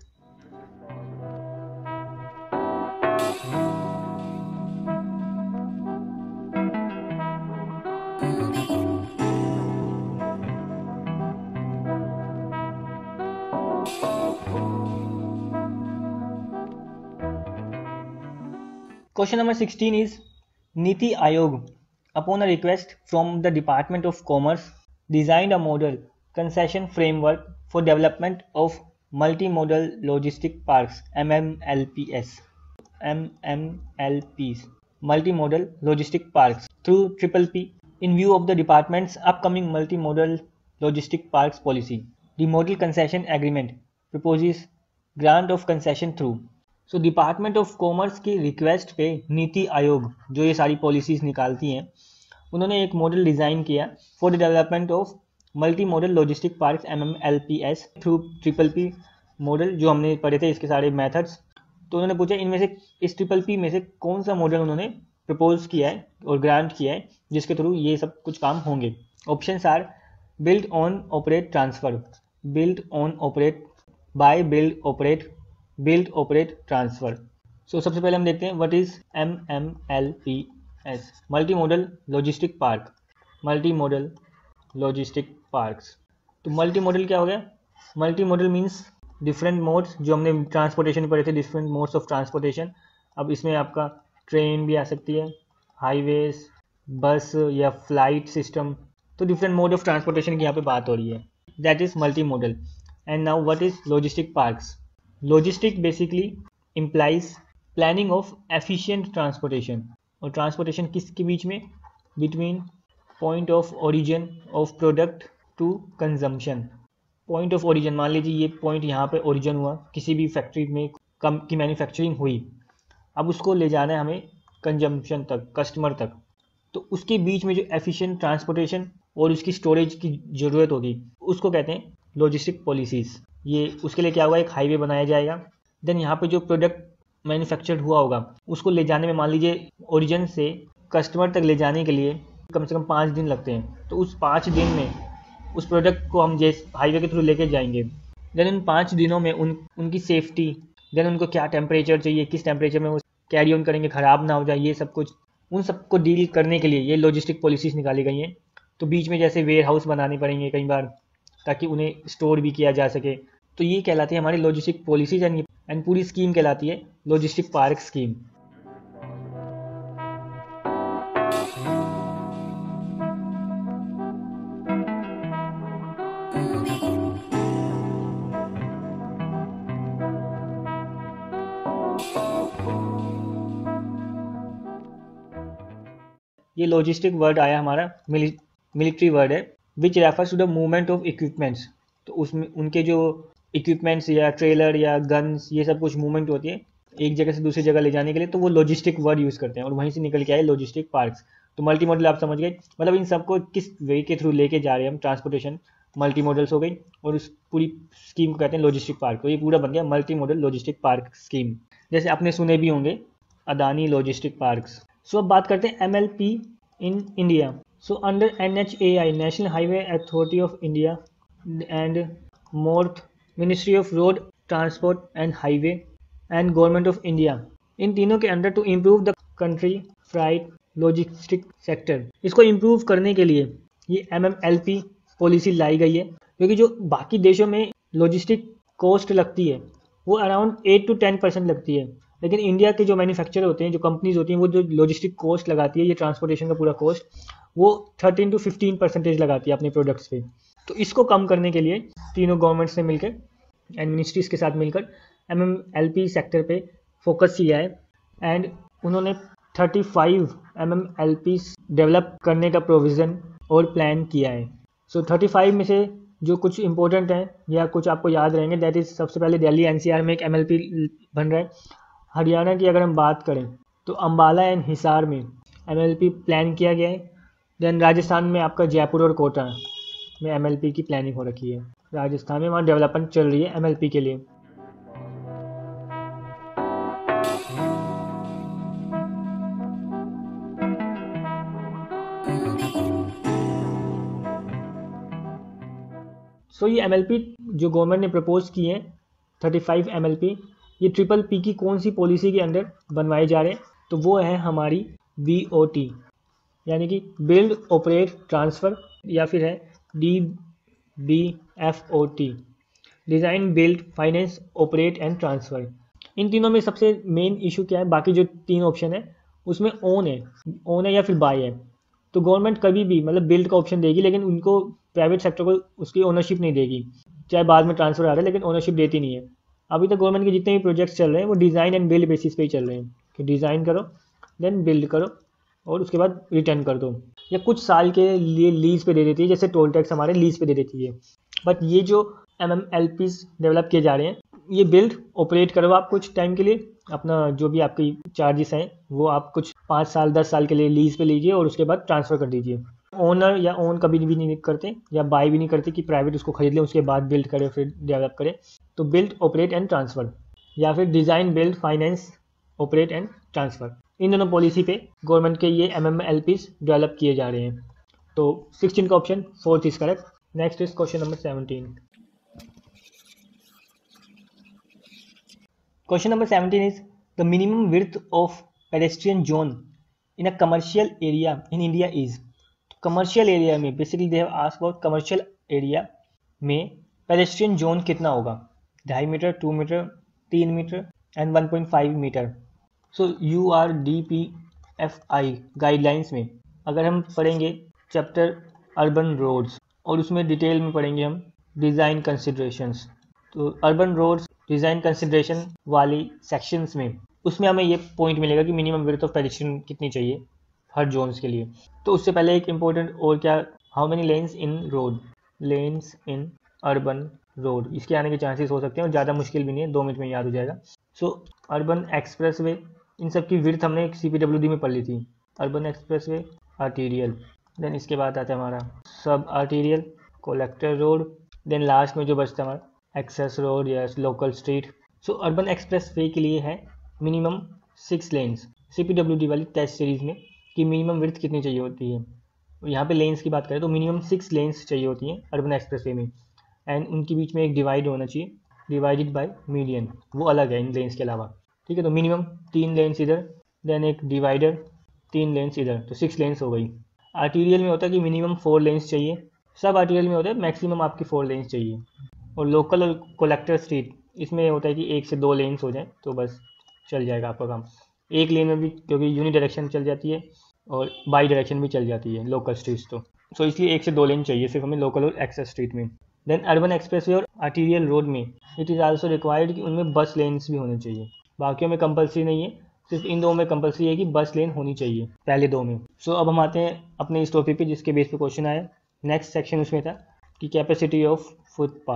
Speaker 1: Question number 16 is Niti Aayog, upon a request from the Department of Commerce, designed a model concession framework for development of multimodal logistic parks (MMLPs), multimodal logistic parks through PPP in view of the department's upcoming multimodal logistic parks policy. The model concession agreement proposes grant of concession through। So department of commerce की रिक्वेस्ट पे नीति आयोग जो ये सारी पॉलिसीज़ निकालती हैं, उन्होंने एक मॉडल डिज़ाइन किया for the development of multi modal logistic parks MMLPs through PPP model जो हमने पढ़े थे, इसके सारे मेथड्स। तो उन्होंने पूछा इनमें से इस PPP में से कौन सा मॉडल उन्होंने प्रपोज किया है और ग्रांट किया है जिसके थ्रू ये सब कुछ काम होंगे। Options are build on operate transfer, build on operate, buy build operate transfer. So सबसे पहले हम देखते हैं what is MMLPs, multi modal logistic park, multi modal logistic parks. तो मल्टी मॉडल क्या हो गया? Multi modal means different modes, जो हमने ट्रांसपोर्टेशन पढ़े थे, डिफरेंट मोड्स ऑफ ट्रांसपोर्टेशन। अब इसमें आपका ट्रेन भी आ सकती है, हाईवेज, बस या फ्लाइट सिस्टम। तो डिफरेंट मोड ऑफ ट्रांसपोर्टेशन की यहाँ पे बात हो रही है, that is multi modal. And now what is logistic parks? Logistic basically implies planning of efficient transportation, और ट्रांसपोर्टेशन किसके बीच में? Between point of origin of product to consumption. Point of origin, मान लीजिए ये पॉइंट यहाँ पे ओरिजिन हुआ, किसी भी फैक्ट्री में कम की मैन्युफैक्चरिंग हुई, अब उसको ले जाना है हमें कंजम्पशन तक, कस्टमर तक। तो उसके बीच में जो एफिशिएंट ट्रांसपोर्टेशन और उसकी स्टोरेज की ज़रूरत होगी, उसको कहते हैं लॉजिस्टिक पॉलिसीज़। ये उसके लिए क्या होगा, एक हाईवे बनाया जाएगा, देन यहाँ पे जो प्रोडक्ट मैन्युफैक्चर्ड हुआ होगा उसको ले जाने में, मान लीजिए ओरिजिन से कस्टमर तक ले जाने के लिए कम से कम 5 दिन लगते हैं। तो उस 5 दिन में उस प्रोडक्ट को हम जैसे हाईवे के थ्रू लेके जाएंगे, देन उन 5 दिनों में उनकी सेफ्टी, देन उनको क्या टेम्परेचर चाहिए, किस टेम्परेचर में वो कैरी ऑन करेंगे, ख़राब ना हो जाए, ये सब कुछ, उन सबको डील करने के लिए ये लॉजिस्टिक पॉलिसीज़ निकाली गई हैं। तो बीच में जैसे वेयर हाउस बनाने पड़ेंगे कई बार, ताकि उन्हें स्टोर भी किया जा सके। तो ये कहलाती है हमारी लॉजिस्टिक पॉलिसीज, एंड पूरी स्कीम कहलाती है लॉजिस्टिक पार्क स्कीम। ये लॉजिस्टिक वर्ड आया हमारा मिलिट्री वर्ड है, which refers to the movement of equipments. तो उसमें उनके जो इक्विपमेंट्स या ट्रेलर या गन्स ये सब कुछ मूवमेंट होती है एक जगह से दूसरी जगह ले जाने के लिए, तो वो लॉजिस्टिक वर्ड यूज़ करते हैं और वहीं से निकल के आए लॉजिस्टिक पार्क्स। तो मल्टी मॉडल आप समझ गए, मतलब इन सबको किस वे के थ्रू लेके जा रहे हैं हम, ट्रांसपोर्टेशन मल्टी मॉडल्स हो गई, और उस पूरी स्कीम को कहते हैं लॉजिस्टिक पार्क। तो ये पूरा बन गया multi modal logistic park scheme, जैसे आपने सुने भी होंगे अदानी लॉजिस्टिक पार्क्स। सो अब बात करते हैं MLP in India. So under NHAI national highway authority of India and MoRTH ministry of road transport and highway and government of India, इन तीनों के under to improve the country freight logistic sector, इसको इम्प्रूव करने के लिए ये MMLP पॉलिसी लाई गई है। क्योंकि जो बाकी देशों में लॉजिस्टिक कॉस्ट लगती है वो अराउंड 8 to 10% लगती है, लेकिन इंडिया के जो मैन्युफैक्चरर होते हैं, जो कंपनीज होती हैं, वो जो लॉजिस्टिक कॉस्ट लगाती है, ये ट्रांसपोर्टेशन का पूरा कॉस्ट, वो 13 to 15% लगाती है अपने प्रोडक्ट्स पे। तो इसको कम करने के लिए तीनों गवर्नमेंट्स ने मिलकर एंड मिनिस्ट्रीज के साथ मिलकर MMLP सेक्टर पे फोकस किया है, एंड उन्होंने 35 MMLP डेवलप करने का प्रोविज़न और प्लान किया है। सो 35 में से जो कुछ इंपॉर्टेंट हैं या कुछ आपको याद रहेंगे, दैट इज़ सबसे पहले दिल्ली NCR में एक MLP बन रहा है। हरियाणा की अगर हम बात करें तो अम्बाला एंड हिसार में MLP प्लान किया गया है। देन राजस्थान में आपका जयपुर और कोटा में MLP की प्लानिंग हो रखी है। राजस्थान में वहाँ डेवलपमेंट चल रही है MLP के लिए। सो ये MLP जो गवर्नमेंट ने प्रपोज की है 35 MLP, ये PPP की कौन सी पॉलिसी के अंडर बनवाए जा रहे हैं, तो वो है हमारी BOT, यानी कि बिल्ड ऑपरेट ट्रांसफ़र, या फिर है DBFOT, design build finance operate and transfer. इन तीनों में सबसे मेन इशू क्या है, बाकी जो 3 ऑप्शन है उसमें ओन है या फिर बाय है। तो गवर्नमेंट कभी भी मतलब बिल्ड का ऑप्शन देगी, लेकिन उनको प्राइवेट सेक्टर को उसकी ओनरशिप नहीं देगी, चाहे बाद में ट्रांसफर आ रहा है, लेकिन ओनरशिप देती नहीं है। अभी तक गवर्नमेंट के जितने भी प्रोजेक्ट्स चल रहे हैं वो डिज़ाइन एंड बिल्ड बेसिस पे ही चल रहे हैं, कि डिज़ाइन करो देन बिल्ड करो और उसके बाद रिटर्न कर दो, या कुछ साल के लिए लीज पे दे देती है, जैसे टोल टैक्स हमारे लीज पे दे देती है। बट ये जो MMLPs डेवलप किए जा रहे हैं, ये बिल्ड ऑपरेट करो आप कुछ टाइम के लिए, अपना जो भी आपकी चार्जेस हैं वो आप कुछ 5 साल 10 साल के लिए लीज पे लीजिए और उसके बाद ट्रांसफ़र कर दीजिए। ओनर या ओन कभी भी नहीं करते या बाय भी नहीं करते कि प्राइवेट उसको खरीद ले उसके बाद बिल्ड करे फिर डेवलप करे। तो बिल्ड ऑपरेट एंड ट्रांसफ़र या फिर design build finance operate and transfer, इन दोनों पॉलिसी पे गवर्नमेंट के ये MMLPs डेवलप किए जा रहे हैं। तो 16 का option 4th is correct. Next is question number 17। Question number 17 is the minimum width of pedestrian zone in a commercial area in India is। Commercial area में basically they have asked about commercial area में पेडेस्ट्रियन जोन कितना होगा, 2.5 metre, 2 metre, 3 metre and 1.5 metre. So URDPFI guidelines में अगर हम पढ़ेंगे चैप्टर अर्बन रोड्स और उसमें डिटेल में पढ़ेंगे हम डिज़ाइन कंसिडरेशंस, तो अर्बन रोड्स डिज़ाइन कंसिडरेशन वाली सेक्शंस में उसमें हमें ये पॉइंट मिलेगा कि मिनिमम विड्थ ऑफ पेडेस्ट्रियन कितनी चाहिए हर जोन्स के लिए। तो उससे पहले एक इम्पोर्टेंट और क्या, how many lanes in road, lanes in urban road, इसके आने के चांसेस हो सकते हैं और ज़्यादा मुश्किल भी नहीं है, 2 मिनट में याद हो जाएगा। सो अर्बन एक्सप्रेस वे, इन सब की विड्थ हमने CPWD में पढ़ ली थी। Urban expressway, arterial, then इसके बाद आता है हमारा sub arterial, collector road, then last में जो बचता है हमारा एक्सेस रोड या local street. So urban expressway के लिए है मिनिमम 6 लेन्स, CPWD वाली टेस्ट सीरीज़ में कि मिनिमम विड्थ कितनी चाहिए होती है। यहाँ पे लेन्स की बात करें तो मिनिमम 6 लेन्स चाहिए होती हैं अर्बन एक्सप्रेस वे में, एंड उनके बीच में एक डिवाइड होना चाहिए, डिवाइडेड बाय मीडियन, वो अलग है इन लेन्स के अलावा। ठीक है, तो मिनिमम 3 लेन्स इधर, देन एक डिवाइडर, 3 लेन्स इधर, तो 6 लेन्स हो गई। आर्टीरियल में होता है कि मिनिमम 4 लेन्स चाहिए, सब आर्टीरियल में होता है मैक्सिमम आपकी 4 लेन्स चाहिए। और लोकल और कलेक्टर स्ट्रीट इसमें होता है कि 1 से 2 लेन्स हो जाए तो बस चल जाएगा आपका काम। एक लेन में भी क्योंकि यूनि डायरेक्शन चल जाती है और बाई डायरेक्शन भी चल जाती है लोकल स्ट्रीट्स, तो सो इसलिए 1 से 2 लेन चाहिए सिर्फ हमें लोकल और एक्सेस स्ट्रीट में। देन अर्बन एक्सप्रेसवे और आर्टीरियल रोड में इट इज़ आल्सो रिक्वायर्ड कि उनमें बस लेन्स भी होने चाहिए, बाकियों में कंपलसरी नहीं है, सिर्फ इन 2 में कंपलसरी है कि बस लेन होनी चाहिए पहले 2 में। सो अब हम आते हैं अपने इस टॉपिक पे जिसके बेस पे क्वेश्चन आया। नेक्स्ट सेक्शन उसमें था कि capacity of footpath.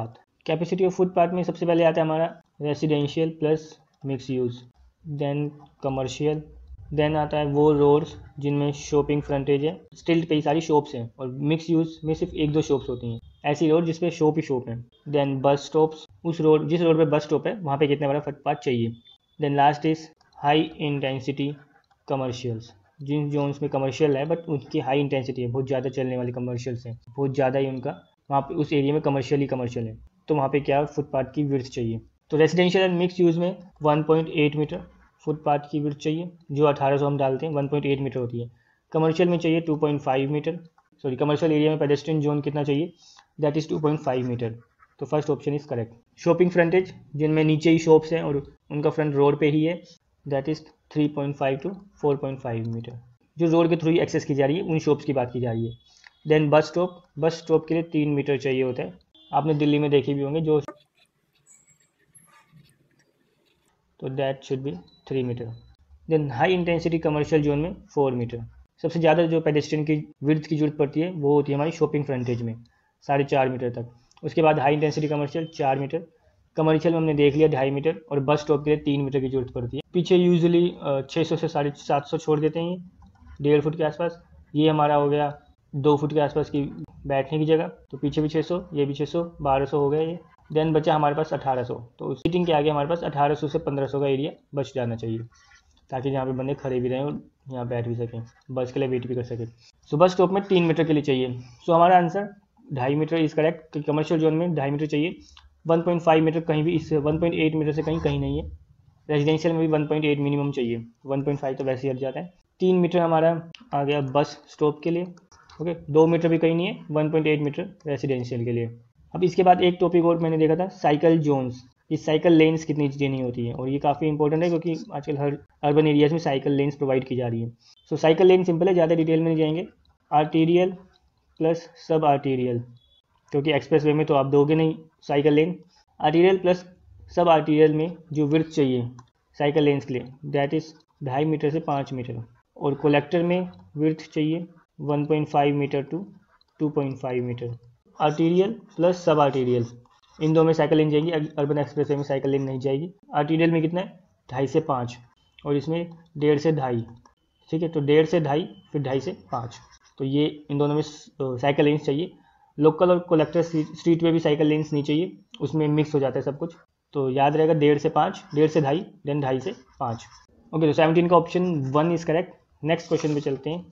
Speaker 1: Capacity of footpath में सबसे पहले आता है हमारा residential plus mix use, then commercial, then आता है वो रोड्स जिनमें शॉपिंग फ्रंटेज है, स्टिल कई सारी शॉप्स हैं, और मिक्स यूज़ में सिर्फ 1-2 शॉप्स होती हैं, ऐसी रोड जिसपे शॉप ही शॉप है। देन बस स्टॉप्स, उस रोड जिस रोड पे बस स्टॉप है वहाँ पे कितने बड़ा फुटपाथ चाहिए। Then last is high intensity commercials, जिन जोन्स में कमर्शियल है बट उनकी हाई इंटेंसिटी है, बहुत ज़्यादा चलने वाले कमर्शियल्स हैं, बहुत ज़्यादा ही उनका वहाँ पे उस एरिया में कमर्शियल है, तो वहाँ पे क्या फुटपाथ की विड्थ चाहिए। तो रेसिडेंशियल एंड मिक्स यूज़ में 1.8 मीटर फुटपाथ की विड्थ चाहिए, जो 1800 हम डालते हैं 1.8 मीटर होती है। कमर्शियल में चाहिए 2.5 मीटर, सॉरी कमर्शियल एरिया में पेडेस्ट्रियन जोन कितना चाहिए, दैट इज़ 2.5 मीटर। तो first option is correct. Shopping frontage जिनमें नीचे ही शॉप्स हैं और उनका फ्रंट रोड पे ही है, दैट इज़ 3.5 to 4.5 मीटर, जो रोड के थ्रू ही एक्सेस की जा रही है, उन शॉप्स की बात की जा रही है। देन बस स्टॉप के लिए 3 मीटर चाहिए होता है, आपने दिल्ली में देखे भी होंगे जो, तो that should be 3 metre. Then high intensity commercial zone में 4 मीटर। सबसे ज़्यादा जो पेडेस्ट्रियन की विड्थ की जरूरत पड़ती है वो होती है हमारी शॉपिंग फ्रंटेज में 4.5 मीटर तक। उसके बाद high intensity commercial 4 metre, commercial में हमने देख लिया 2.5 मीटर, और बस स्टॉप के लिए 3 मीटर की जरूरत पड़ती है। पीछे यूजुअली 600 से 750 छोड़ देते हैं, 1.5 फुट के आसपास। ये हमारा हो गया 2 फुट के आसपास की बैठने की जगह, तो पीछे भी 600, ये भी 600, 1200 हो गया ये। देन बचा हमारे पास 1800, तो सीटिंग के आगे हमारे पास 1800 से 1500 का एरिया बच जाना चाहिए, ताकि जहाँ पे बंदे खड़े भी रहें और यहाँ बैठ भी सकें, बस के लिए वेट भी कर सकें। सो बस स्टॉप में 3 मीटर के लिए चाहिए। सो हमारा answer 2.5 metre is correct. Commercial zone में 2.5 मीटर चाहिए, 1.5 मीटर कहीं भी, इससे 1.8 मीटर से कहीं नहीं है। रेजिडेंशियल में भी 1.8 मिनिमम चाहिए, 1.5 तो वैसे ही हट जाता है। 3 मीटर हमारा आ गया बस स्टॉप के लिए, ओके। 2 मीटर भी कहीं नहीं है, 1.8 मीटर रेजिडेंशियल के लिए। अब इसके बाद एक टॉपिक और मैंने देखा था, साइकिल जोन्स। ये साइकिल लेन्स कितनी देनी होती है, और ये काफ़ी इंपॉर्टेंट है क्योंकि आजकल हर अर्बन एरियाज में साइकिल लेन्स प्रोवाइड की जा रही है। सो साइकिल लेन सिंपल है, ज़्यादा डिटेल में नहीं जाएंगे। आर्टीरियल प्लस सब आर्टीरियल, क्योंकि एक्सप्रेस वे में तो आप दोगे नहीं cycle lane. Arterial plus sub arterial में जो विड्थ चाहिए साइकिल लेन्स के लिए, दैट इज़ 2.5 मीटर से 5 मीटर, और कलेक्टर में विड्थ चाहिए 1.5 metre to 2.5 metre. Arterial plus sub arterial, इन दो में साइकिल लेन जाएगी, अर्बन एक्सप्रेस वे में साइकिल लेन नहीं जाएगी। आर्टीरियल में कितना है, 2.5 से 5, और इसमें 1.5 से 2.5, ठीक है। तो 1.5 से 2.5, फिर 2.5 से 5, तो ये इन दोनों में साइकिल लेन्स चाहिए। लोकल और कलेक्टर स्ट्रीट में भी साइकिल लेन्स नहीं चाहिए, उसमें मिक्स हो जाता है सब कुछ, तो याद रहेगा 1.5 से 5, 1.5 से 2.5, देन 2.5 से 5। ओके, तो 17 का option 1 is correct. Next question पे चलते हैं।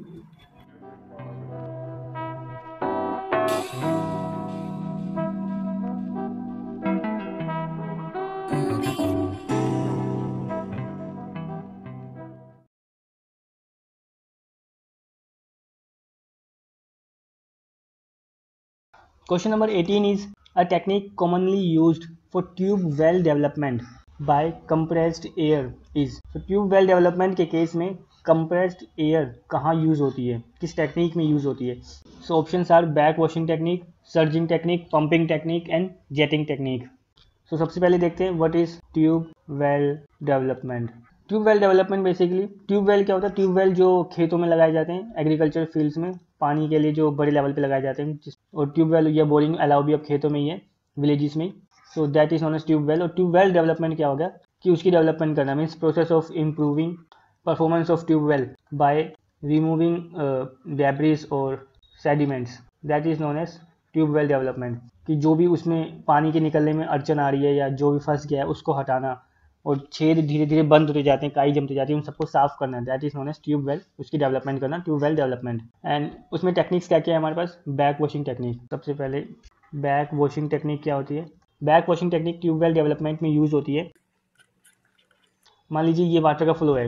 Speaker 1: Question number 18 is a technique commonly used for tube well development by compressed air is। तो ट्यूब वेल डेवलपमेंट के केस में compressed air कहाँ यूज़ होती है, किस टेक्निक में यूज़ होती है। So options are back washing technique, surging technique, pumping technique and jetting technique. So सबसे पहले देखते हैं what is tube well development. Tube well development basically, tube well क्या होता है, ट्यूब वेल जो खेतों में लगाए जाते हैं, एग्रीकल्चर फील्ड्स में पानी के लिए जो बड़े लेवल पे लगाए जाते हैं, और ट्यूब वेल या बोरिंग अलाउ भी अब खेतों में ही है, विलेजेस में। So that is known as tube well. और ट्यूब वेल डेवलपमेंट क्या होगा कि उसकी डेवलपमेंट करना means process of improving performance of tube well by removing debris और sediments, that is known as tube well development. कि जो भी उसमें पानी के निकलने में अड़चन आ रही है या जो भी फंस गया है उसको हटाना, और छेद धीरे धीरे बंद होते जाते हैं, काई जमती जाती है, उन सबको साफ करना, that is known as tube well. उसकी डेवलपमेंट करना ट्यूब वेल डेवलपमेंट। एंड उसमें टेक्निक्स क्या क्या है हमारे पास, बैक वॉशिंग टेक्निक। सबसे पहले बैक वॉशिंग टेक्निक क्या होती है, back washing technique tube well development में यूज होती है। मान लीजिए ये वाटर का फ्लो है,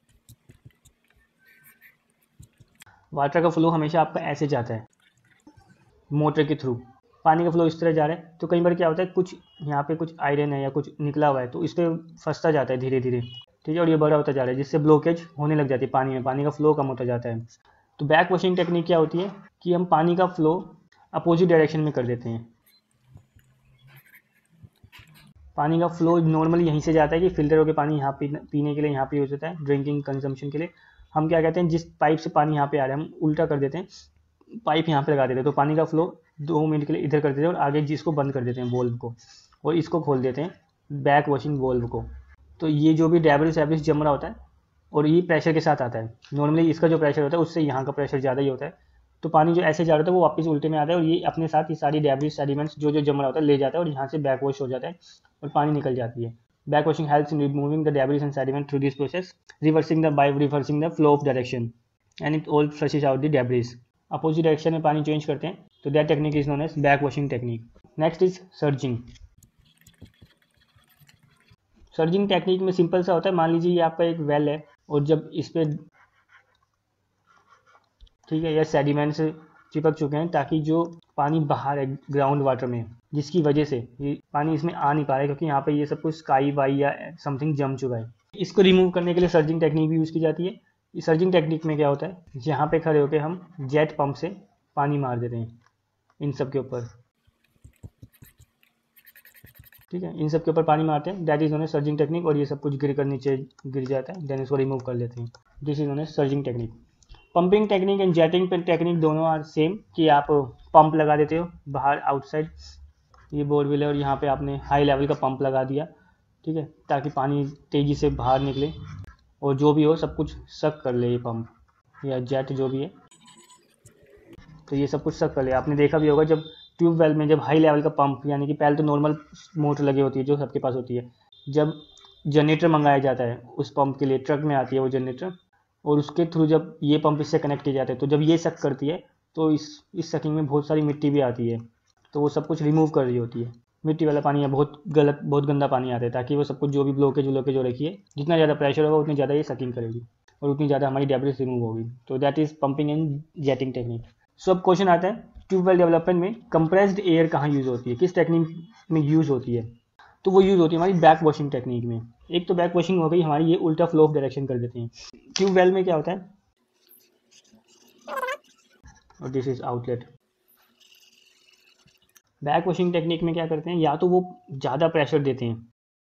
Speaker 1: वाटर का फ्लो हमेशा आपका ऐसे जाता है मोटर के थ्रू, पानी का फ्लो इस तरह जा रहा है, तो कई बार क्या होता है कुछ यहाँ पे कुछ आयरन है या कुछ निकला हुआ है, तो इस पर फंसता जाता है धीरे धीरे, ठीक है, और ये बड़ा होता जा रहा है, जिससे ब्लॉकेज होने लग जाती है पानी में, पानी का फ्लो कम होता जाता है। तो बैक वॉशिंग टेक्निक क्या होती है कि हम पानी का फ्लो अपोजिट डायरेक्शन में कर देते हैं। पानी का फ्लो नॉर्मली यहीं से जाता है कि फिल्टर होकर पानी यहाँ पीने के लिए यहाँ पे यूज होता है, ड्रिंकिंग कंजम्पशन के लिए। हम क्या कहते हैं, जिस पाइप से पानी यहाँ पे आ रहा है हम उल्टा कर देते हैं, पाइप यहाँ पे लगा देते हैं तो पानी का फ्लो 2 मिनट के लिए इधर कर देते हैं और आगे जिसको बंद कर देते हैं वॉल्व को, और इसको खोल देते हैं बैक वॉशिंग वॉल्व को। तो ये जो भी डेब्रिस वैब्रिस जम रहा होता है और ये प्रेशर के साथ आता है, नॉर्मली इसका जो प्रेशर होता है उससे यहाँ का प्रेशर ज़्यादा ही होता है, तो पानी जो ऐसे जा रहा होता है वो वापस उल्टे में आता है और ये अपने साथ ये सारी डेब्रिस सेडिमेंट्स जो जम रहा होता है ले जाता है और यहाँ से बैक वॉश हो जाता है और पानी निकल जाती है। Back washing helps in removing the debris and sediment through this process, by reversing the flow of direction and it all flushes out the debris. Opposite direction में पानी चेंज करते हैं तो that technique is known as back washing technique. Next is surging. Surging technique में सिंपल सा होता है, मान लीजिए ये आपका एक वेल है और जब इस पे ठीक है या सेडिमेंट्स चिपक चुके हैं ताकि जो पानी बाहर है ग्राउंड वाटर में, जिसकी वजह से ये पानी इसमें आ नहीं पा रहा है क्योंकि यहाँ पे ये सब कुछ स्काई वाई या समथिंग जम चुका है, इसको रिमूव करने के लिए सर्जिंग टेक्निक भी यूज़ की जाती है। इस सर्जिंग टेक्निक में क्या होता है, यहाँ पे खड़े होकर हम जेट पंप से पानी मार देते हैं इन सब के ऊपर, ठीक है, इन सब के ऊपर पानी मारते हैं, that is known as surging technique, और ये सब कुछ गिर कर नीचे गिर जाता है, देन इसको रिमूव कर लेते हैं, this is known as surging technique. Pumping technique and jetting technique दोनों आर सेम, कि आप पंप लगा देते हो बाहर आउटसाइड, ये बोरवेल है और यहाँ पे आपने हाई लेवल का पंप लगा दिया, ठीक है, ताकि पानी तेज़ी से बाहर निकले और जो भी हो सब कुछ सक कर ले ये पंप या जेट जो भी है, तो ये सब कुछ सक कर ले। आपने देखा भी होगा जब ट्यूबवेल में जब हाई लेवल का पंप, यानी कि पहले तो नॉर्मल मोटर लगी होती है जो सबके पास होती है, जब जनरेटर मंगाया जाता है उस पंप के लिए ट्रक में आती है वो जनरेटर, और उसके थ्रू जब ये पंप इससे कनेक्ट किए जाते हैं तो जब ये सक करती है तो इस सकिंग में बहुत सारी मिट्टी भी आती है, तो वो सब कुछ रिमूव कर रही होती है। मिट्टी वाला पानी या बहुत गंदा पानी आता है, ताकि वो सब कुछ जो भी ब्लॉकेज हो रखी है, जितना ज़्यादा प्रेशर होगा उतनी ज़्यादा ये सकिंग करेगी और उतनी ज़्यादा हमारी डेब्रिस रिमूव होगी। तो that is pumping and jetting technique. So अब क्वेश्चन आता है ट्यूबवेल डेवलपमेंट में कंप्रेस्ड एयर कहाँ यूज़ होती है, किस टेक्निक में यूज़ होती है, तो वो यूज़ होती है हमारी बैक वॉशिंग टेक्निक में। एक तो बैक वॉशिंग हो गई हमारी, ये उल्टा फ्लो ऑफ डायरेक्शन कर देते हैं। ट्यूबवेल में क्या होता है, और this is outlet. Back washing technique में क्या करते हैं, या तो वो ज़्यादा प्रेशर देते हैं,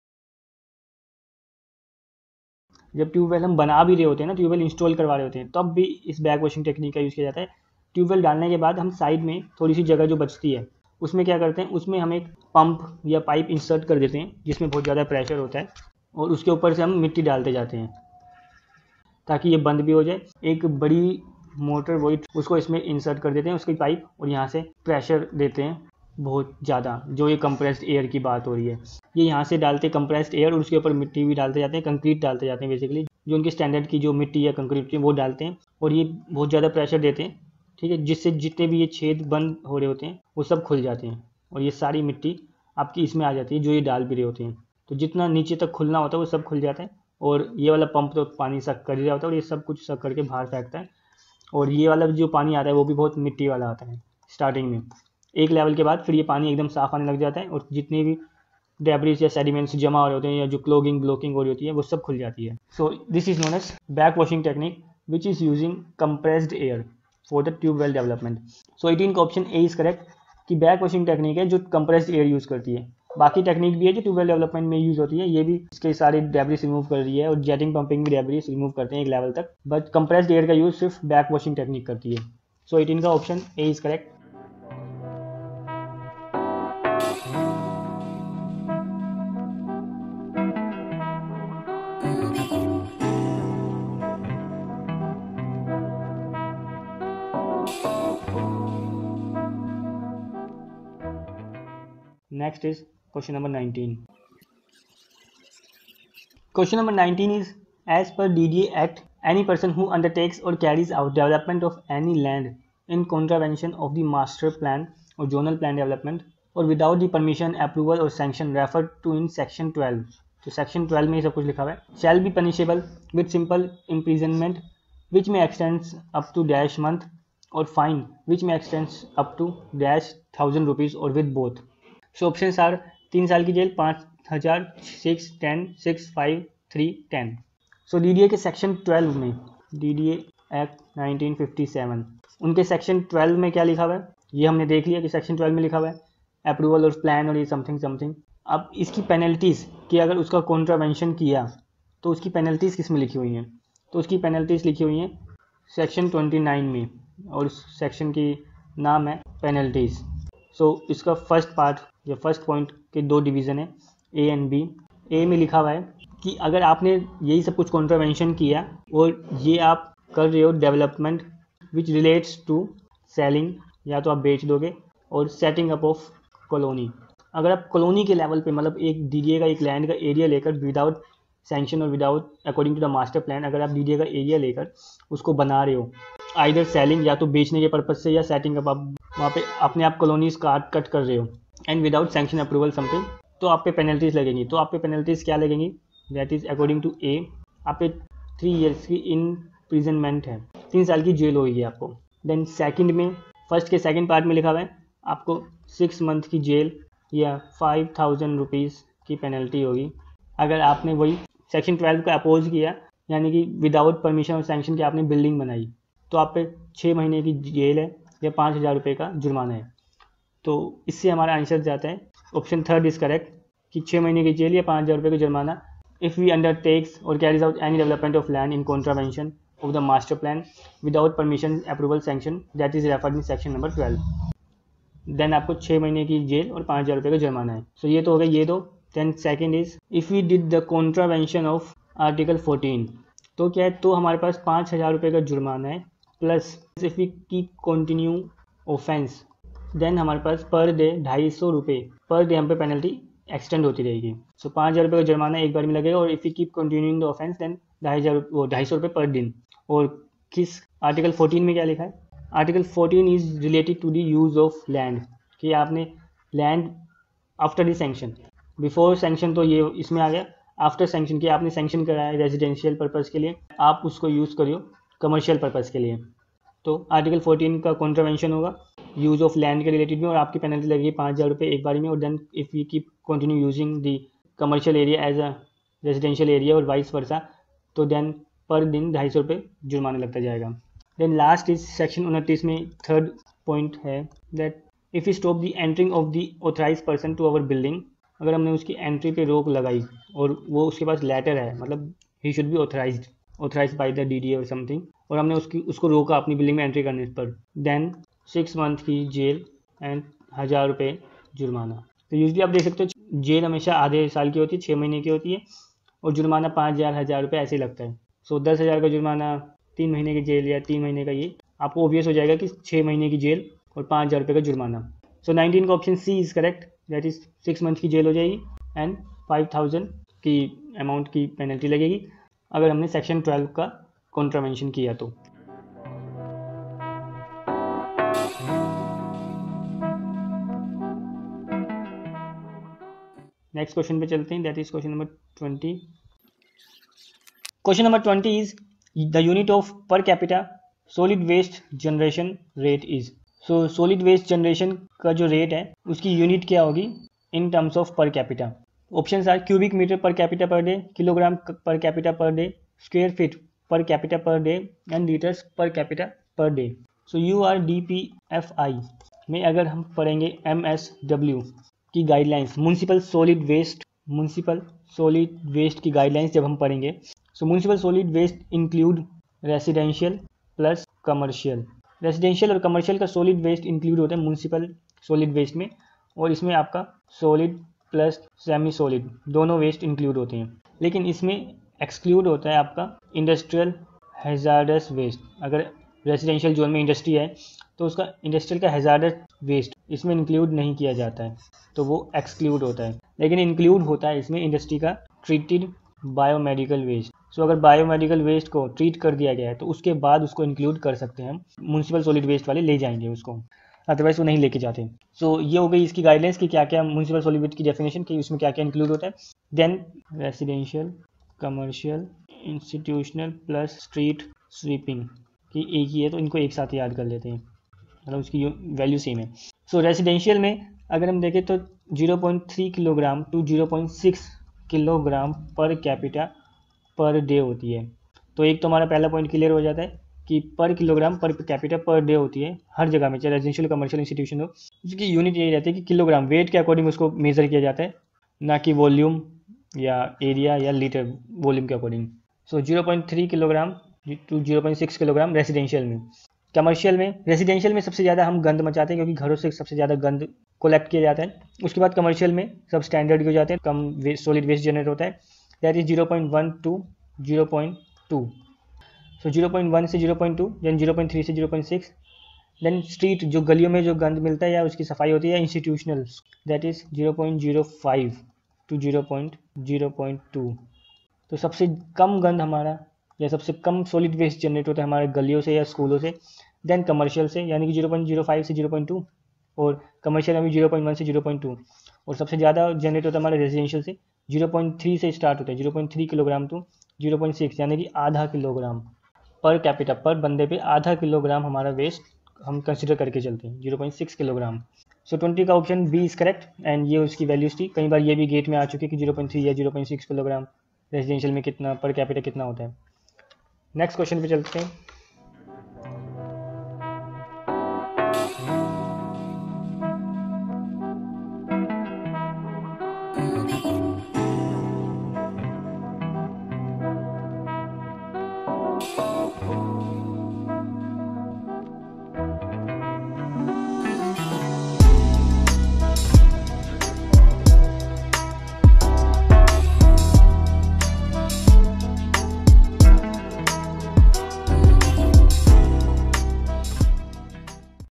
Speaker 1: जब ट्यूबवेल हम बना भी रहे होते हैं ना, ट्यूबवेल इंस्टॉल करवा रहे होते हैं, तब भी इस बैक वॉशिंग टेक्निक का यूज़ किया जाता है। ट्यूबवेल डालने के बाद हम साइड में थोड़ी सी जगह जो बचती है उसमें क्या करते हैं, उसमें हम एक पंप या पाइप इंसर्ट कर देते हैं जिसमें बहुत ज़्यादा प्रेशर होता है, और उसके ऊपर से हम मिट्टी डालते जाते हैं ताकि ये बंद भी हो जाए। एक बड़ी मोटर वही उसको इसमें इंसर्ट कर देते हैं उसकी पाइप, और यहाँ से प्रेशर देते हैं बहुत ज़्यादा, जो ये कंप्रेस्ड एयर की बात हो रही है, ये यहाँ से डालते हैं कंप्रेस्ड एयर, और उसके ऊपर मिट्टी भी डालते जाते हैं, कंक्रीट डालते जाते हैं, बेसिकली जो उनके स्टैंडर्ड की जो मिट्टी या कंक्रीट है वो डालते हैं, और ये बहुत ज़्यादा प्रेशर देते हैं, ठीक है, जिससे जितने भी ये छेद बंद हो रहे होते हैं वो सब खुल जाते हैं, और ये सारी मिट्टी आपकी इसमें आ जाती है जो ये डाल भी रहे होते हैं। तो जितना नीचे तक खुलना होता है वो सब खुल जाता है, और ये वाला पंप तो पानी सक कर ही रहा होता है और ये सब कुछ सक करके बाहर फेंकता है, और ये वाला जो पानी आता है वो भी बहुत मिट्टी वाला आता है स्टार्टिंग में। एक लेवल के बाद फिर ये पानी एकदम साफ आने लग जाता है, और जितने भी डेब्रिस या सेडिमेंट्स जमा हो रहे होते हैं या जो ब्लॉकिंग हो रही होती है वो सब खुल जाती है। So this is known as back washing technique which is using compressed air for the tubewell development. So 18 का ऑप्शन ए इज करेक्ट कि बैक वॉशिंग टेक्निक है जो कंप्रेस्ड एयर यूज़ करती है। बाकी टेक्निक भी है जो ट्यूबवेल डेवलपमेंट में यूज़ होती है, ये भी इसके सारे डेब्रिस रिमूव कर रही है, और जेटिंग पंपिंग भी डेब्रिस रिमूव करते हैं एक लेवल तक, बट कंप्रेस्ड एयर का यूज़ सिर्फ बैक वॉशिंग टेक्निक करती है। सो 18 का option A is correct. Next is question number 19. Question number 19 is, as per DDA Act, any person who undertakes or carries out development of any land in contravention of the master plan or zonal plan development or without the permission, approval or sanction referred to in section 12, तो section 12 में ये सब कुछ लिखा हुआ है, shall be punishable with simple imprisonment which may extend up to dash month or fine which may extend up to dash 1000 rupees or with both. So option are 3 साल की जेल, 5000, 6, 10, 6, 5, 3, 10। सो डीडीए के सेक्शन 12 में, डीडीए एक्ट 1957, उनके सेक्शन 12 में क्या लिखा हुआ है, ये हमने देख लिया कि सेक्शन 12 में लिखा हुआ है अप्रूवल और प्लान और ये समथिंग। अब इसकी पेनल्टीज़ कि अगर उसका कॉन्ट्रावेंशन किया तो उसकी पेनल्टीज़ किस में लिखी हुई हैं, तो उसकी पेनल्टीज़ लिखी हुई हैं सेक्शन 29 में, और उस सेक्शन की नाम है पेनल्टीज। सो इसका फर्स्ट पार्ट या फर्स्ट पॉइंट के दो डिवीज़न है, ए एंड बी। ए में लिखा हुआ है कि अगर आपने यही सब कुछ कॉन्ट्रावेंशन किया और ये आप कर रहे हो development which relates to selling, या तो आप बेच दोगे, और सेटिंग अप ऑफ कॉलोनी। अगर आप कॉलोनी के लेवल पे मतलब एक डीडीए का एक लैंड का एरिया लेकर विदाउट सैंक्शन और without according to the master plan, अगर आप डीडीए का एरिया लेकर उसको बना रहे हो आइदर सेलिंग या तो बेचने के पर्पज से या सेटिंग अप, आप वहाँ पे अपने आप कॉलोनीज कट कर रहे हो and without sanction approval something, तो आप पे पेनल्टीज लगेंगी। तो आप पे पेनल्टीज क्या लगेंगी, that is according to A, आप पे 3 years की इनप्रिजनमेंट है, 3 साल की जेल होगी आपको। देन सेकंड में, फर्स्ट के सेकंड पार्ट में लिखा हुआ है आपको 6 month की जेल या 5,000 रुपीज़ की पेनल्टी होगी अगर आपने वही सेक्शन 12 का अपोज किया, यानी कि विदाउट परमिशन और सैंक्शन के आपने बिल्डिंग बनाई, तो आप पे 6 महीने की जेल है या 5,000 रुपये का जुर्माना है। तो इससे हमारा आंसर जाता है ऑप्शन थर्ड इज करेक्ट कि 6 महीने की जेल या 5,000 रुपये का जुर्माना इफ़ वी अंडरटेक्स और carries out any development of land in contravention of the master plan without permission approval sanction that is referred in section number 12। Then आपको 6 महीने की जेल और 5,000 रुपये का जुर्माना है। सो ये तो हो गया ये दो। Then second is if we did the contravention of article 14, तो क्या है, तो हमारे पास 5,000 रुपये का जुर्माना है plus if we keep continue offence, then हमारे पास पर डे 250 रुपये पर डे हम पे पेनल्टी एक्सटेंड होती रहेगी। सो 5,000 रुपये का जुर्माना एक बार में लगेगा और if you keep continuing the offence then 250 रुपये पर दिन। और किस आर्टिकल 14 में क्या लिखा है, article 14 is related to the use of land, कि आपने land after the sanction, before sanction तो ये इसमें आ गया, आफ्टर सैंक्शन किया आपने सैंक्शन कराया रेजिडेंशियल पर्पज़ के लिए, आप उसको यूज़ करियो कमर्शियल पर्पज़ के लिए, तो आर्टिकल 14 का कॉन्ट्रावेंशन होगा यूज़ ऑफ लैंड के रिलेटेड में और आपकी पेनल्टी लगेगी 5,000 रुपये एक बारी में। और then if you keep continue using the commercial area as a residential area और वाइस वर्सा, तो देन पर दिन 250 रुपये जुर्माना लगता जाएगा। देन लास्ट इज सेक्शन 29 में थर्ड पॉइंट है that if you stop the entering of the authorise person to our building, अगर हमने उसकी एंट्री पे रोक लगाई और वो उसके पास लेटर है, मतलब he should be authorise by the DDA और समथिंग, और हमने उसको रोका अपनी बिल्डिंग में एंट्री करने पर, देन 6 month की जेल एंड 1,000 रुपये जुर्माना। तो यूजली आप देख सकते हो जेल हमेशा आधे साल की होती है, 6 महीने की होती है, और जुर्माना 5,000 रुपये ऐसे ही लगता है। सो 10,000 का जुर्माना, 3 महीने की जेल या 3 महीने का, ये आपको ऑब्वियस हो जाएगा कि 6 महीने की जेल और 5,000 रुपये का जुर्माना। सो 19 का option C is correct, that is 6 month की जेल हो जाएगी एंड 5,000 की अमाउंट की पेनल्टी लगेगी अगर हमने सेक्शन 12 का कॉन्ट्रावेंशन किया तो। नेक्स्ट क्वेश्चन पे चलते हैं, that is question number 20। Question number 20 is the unit of per capita solid waste generation rate is. So solid waste generation का जो रेट है उसकी यूनिट क्या होगी in terms of per capita. Options are cubic metre per capita per day, kilogram per capita per day, square feet per capita per day and litres per capita per day. So URDPFI में अगर हम पढ़ेंगे MSW की गाइडलाइंस, म्यूनसिपल सॉलिड वेस्ट की गाइडलाइंस जब हम पढ़ेंगे, so municipal solid waste include residential plus commercial. Residential और कमर्शियल का सॉलिड वेस्ट इंक्लूड होता है म्यूनसिपल सॉलिड वेस्ट में, और इसमें आपका सॉलिड प्लस सेमी सॉलिड दोनों वेस्ट इंक्लूड होते हैं। लेकिन इसमें एक्सक्लूड होता है आपका इंडस्ट्रियल हैजार्डस वेस्ट। अगर रेसिडेंशियल जोन में इंडस्ट्री है तो उसका इंडस्ट्रियल का हैजार्डस वेस्ट इसमें इंक्लूड नहीं किया जाता है, तो वो एक्सक्लूड होता है। लेकिन इंक्लूड होता है इसमें इंडस्ट्री का ट्रीटेड बायोमेडिकल वेस्ट। सो अगर बायोमेडिकल वेस्ट को ट्रीट कर दिया गया है तो उसके बाद उसको इंक्लूड कर सकते हैं हम, म्यूनसिपल सॉलिड वेस्ट वाले ले जाएंगे उसको, अदरवाइज वो नहीं लेके जाते। सो ये हो गई इसकी गाइडलाइंस कि क्या क्या म्यूनसिपल सॉलिड वेस्ट की डेफिनेशन कि उसमें क्या क्या इंक्लूड होता है। Then residential, commercial, institutional plus street sweeping की एक ही है, तो इनको एक साथ याद कर लेते हैं, मतलब उसकी वैल्यू सेम है। सो रेसिडेंशियल में अगर हम देखें तो 0.3 kilogram to 0.6 kilogram per capita per day होती है। तो एक तो हमारा पहला पॉइंट क्लियर हो जाता है कि पर kilogram per capita per day होती है हर जगह में, चाहे रेजिडेंशियल कमर्शियल इंस्टीट्यूशन हो, उसकी यूनिट यही रहती है कि किलोग्राम, वेट के अकॉर्डिंग उसको मेजर किया जाता है, ना कि वॉल्यूम या एरिया या लीटर वॉल्यूम के according. So 0.3 kilogram to 0.6 kilogram residential में। कमर्शियल में, रेजिडेंशियल में सबसे ज़्यादा हम गंद मचाते हैं क्योंकि घरों से सबसे ज़्यादा गंद कलेक्ट किया जाता है। उसके बाद कमर्शियल में सब स्टैंडर्ड हो जाते हैं, कम सॉलिड वेस्ट जनरेट होता है, दैट इज 0.1 टू 0.2। सो 0.1 से 0.2, देन 0.3 से 0.6। देन स्ट्रीट, जो गलियों में जो गंद मिलता है या उसकी सफाई होती है, इंस्टीट्यूशनल, दैट इज 0.05 टू 0.2। तो सबसे कम गंद हमारा या सबसे कम सॉलिड वेस्ट जनरेट होता है हमारे गलियों से या स्कूलों से। देन कमर्शियल से, यानी कि 0.05 से 0.2, और कमर्शियल में भी 0.1 से 0.2। और सबसे ज़्यादा जनरेट होता है हमारे रेजिडेंशियल से, 0.3 से स्टार्ट होता है, 0.3 किलोग्राम टू 0.6, यानी कि आधा किलोग्राम पर कैपिटा, पर बंदे पे आधा किलोग्राम हमारा वेस्ट हम कंसिडर करके चलते हैं, 0.6 किलोग्राम। सो 20 का option B is correct, and ये उसकी वैल्यूज थी। कई बार ये भी गेट में आ चुकी है कि 0.3 या 0.6 किलोग्राम रेजिडेंशियल में कितना पर कैपिटा कितना होता है। नेक्स्ट क्वेश्चन पे चलते हैं।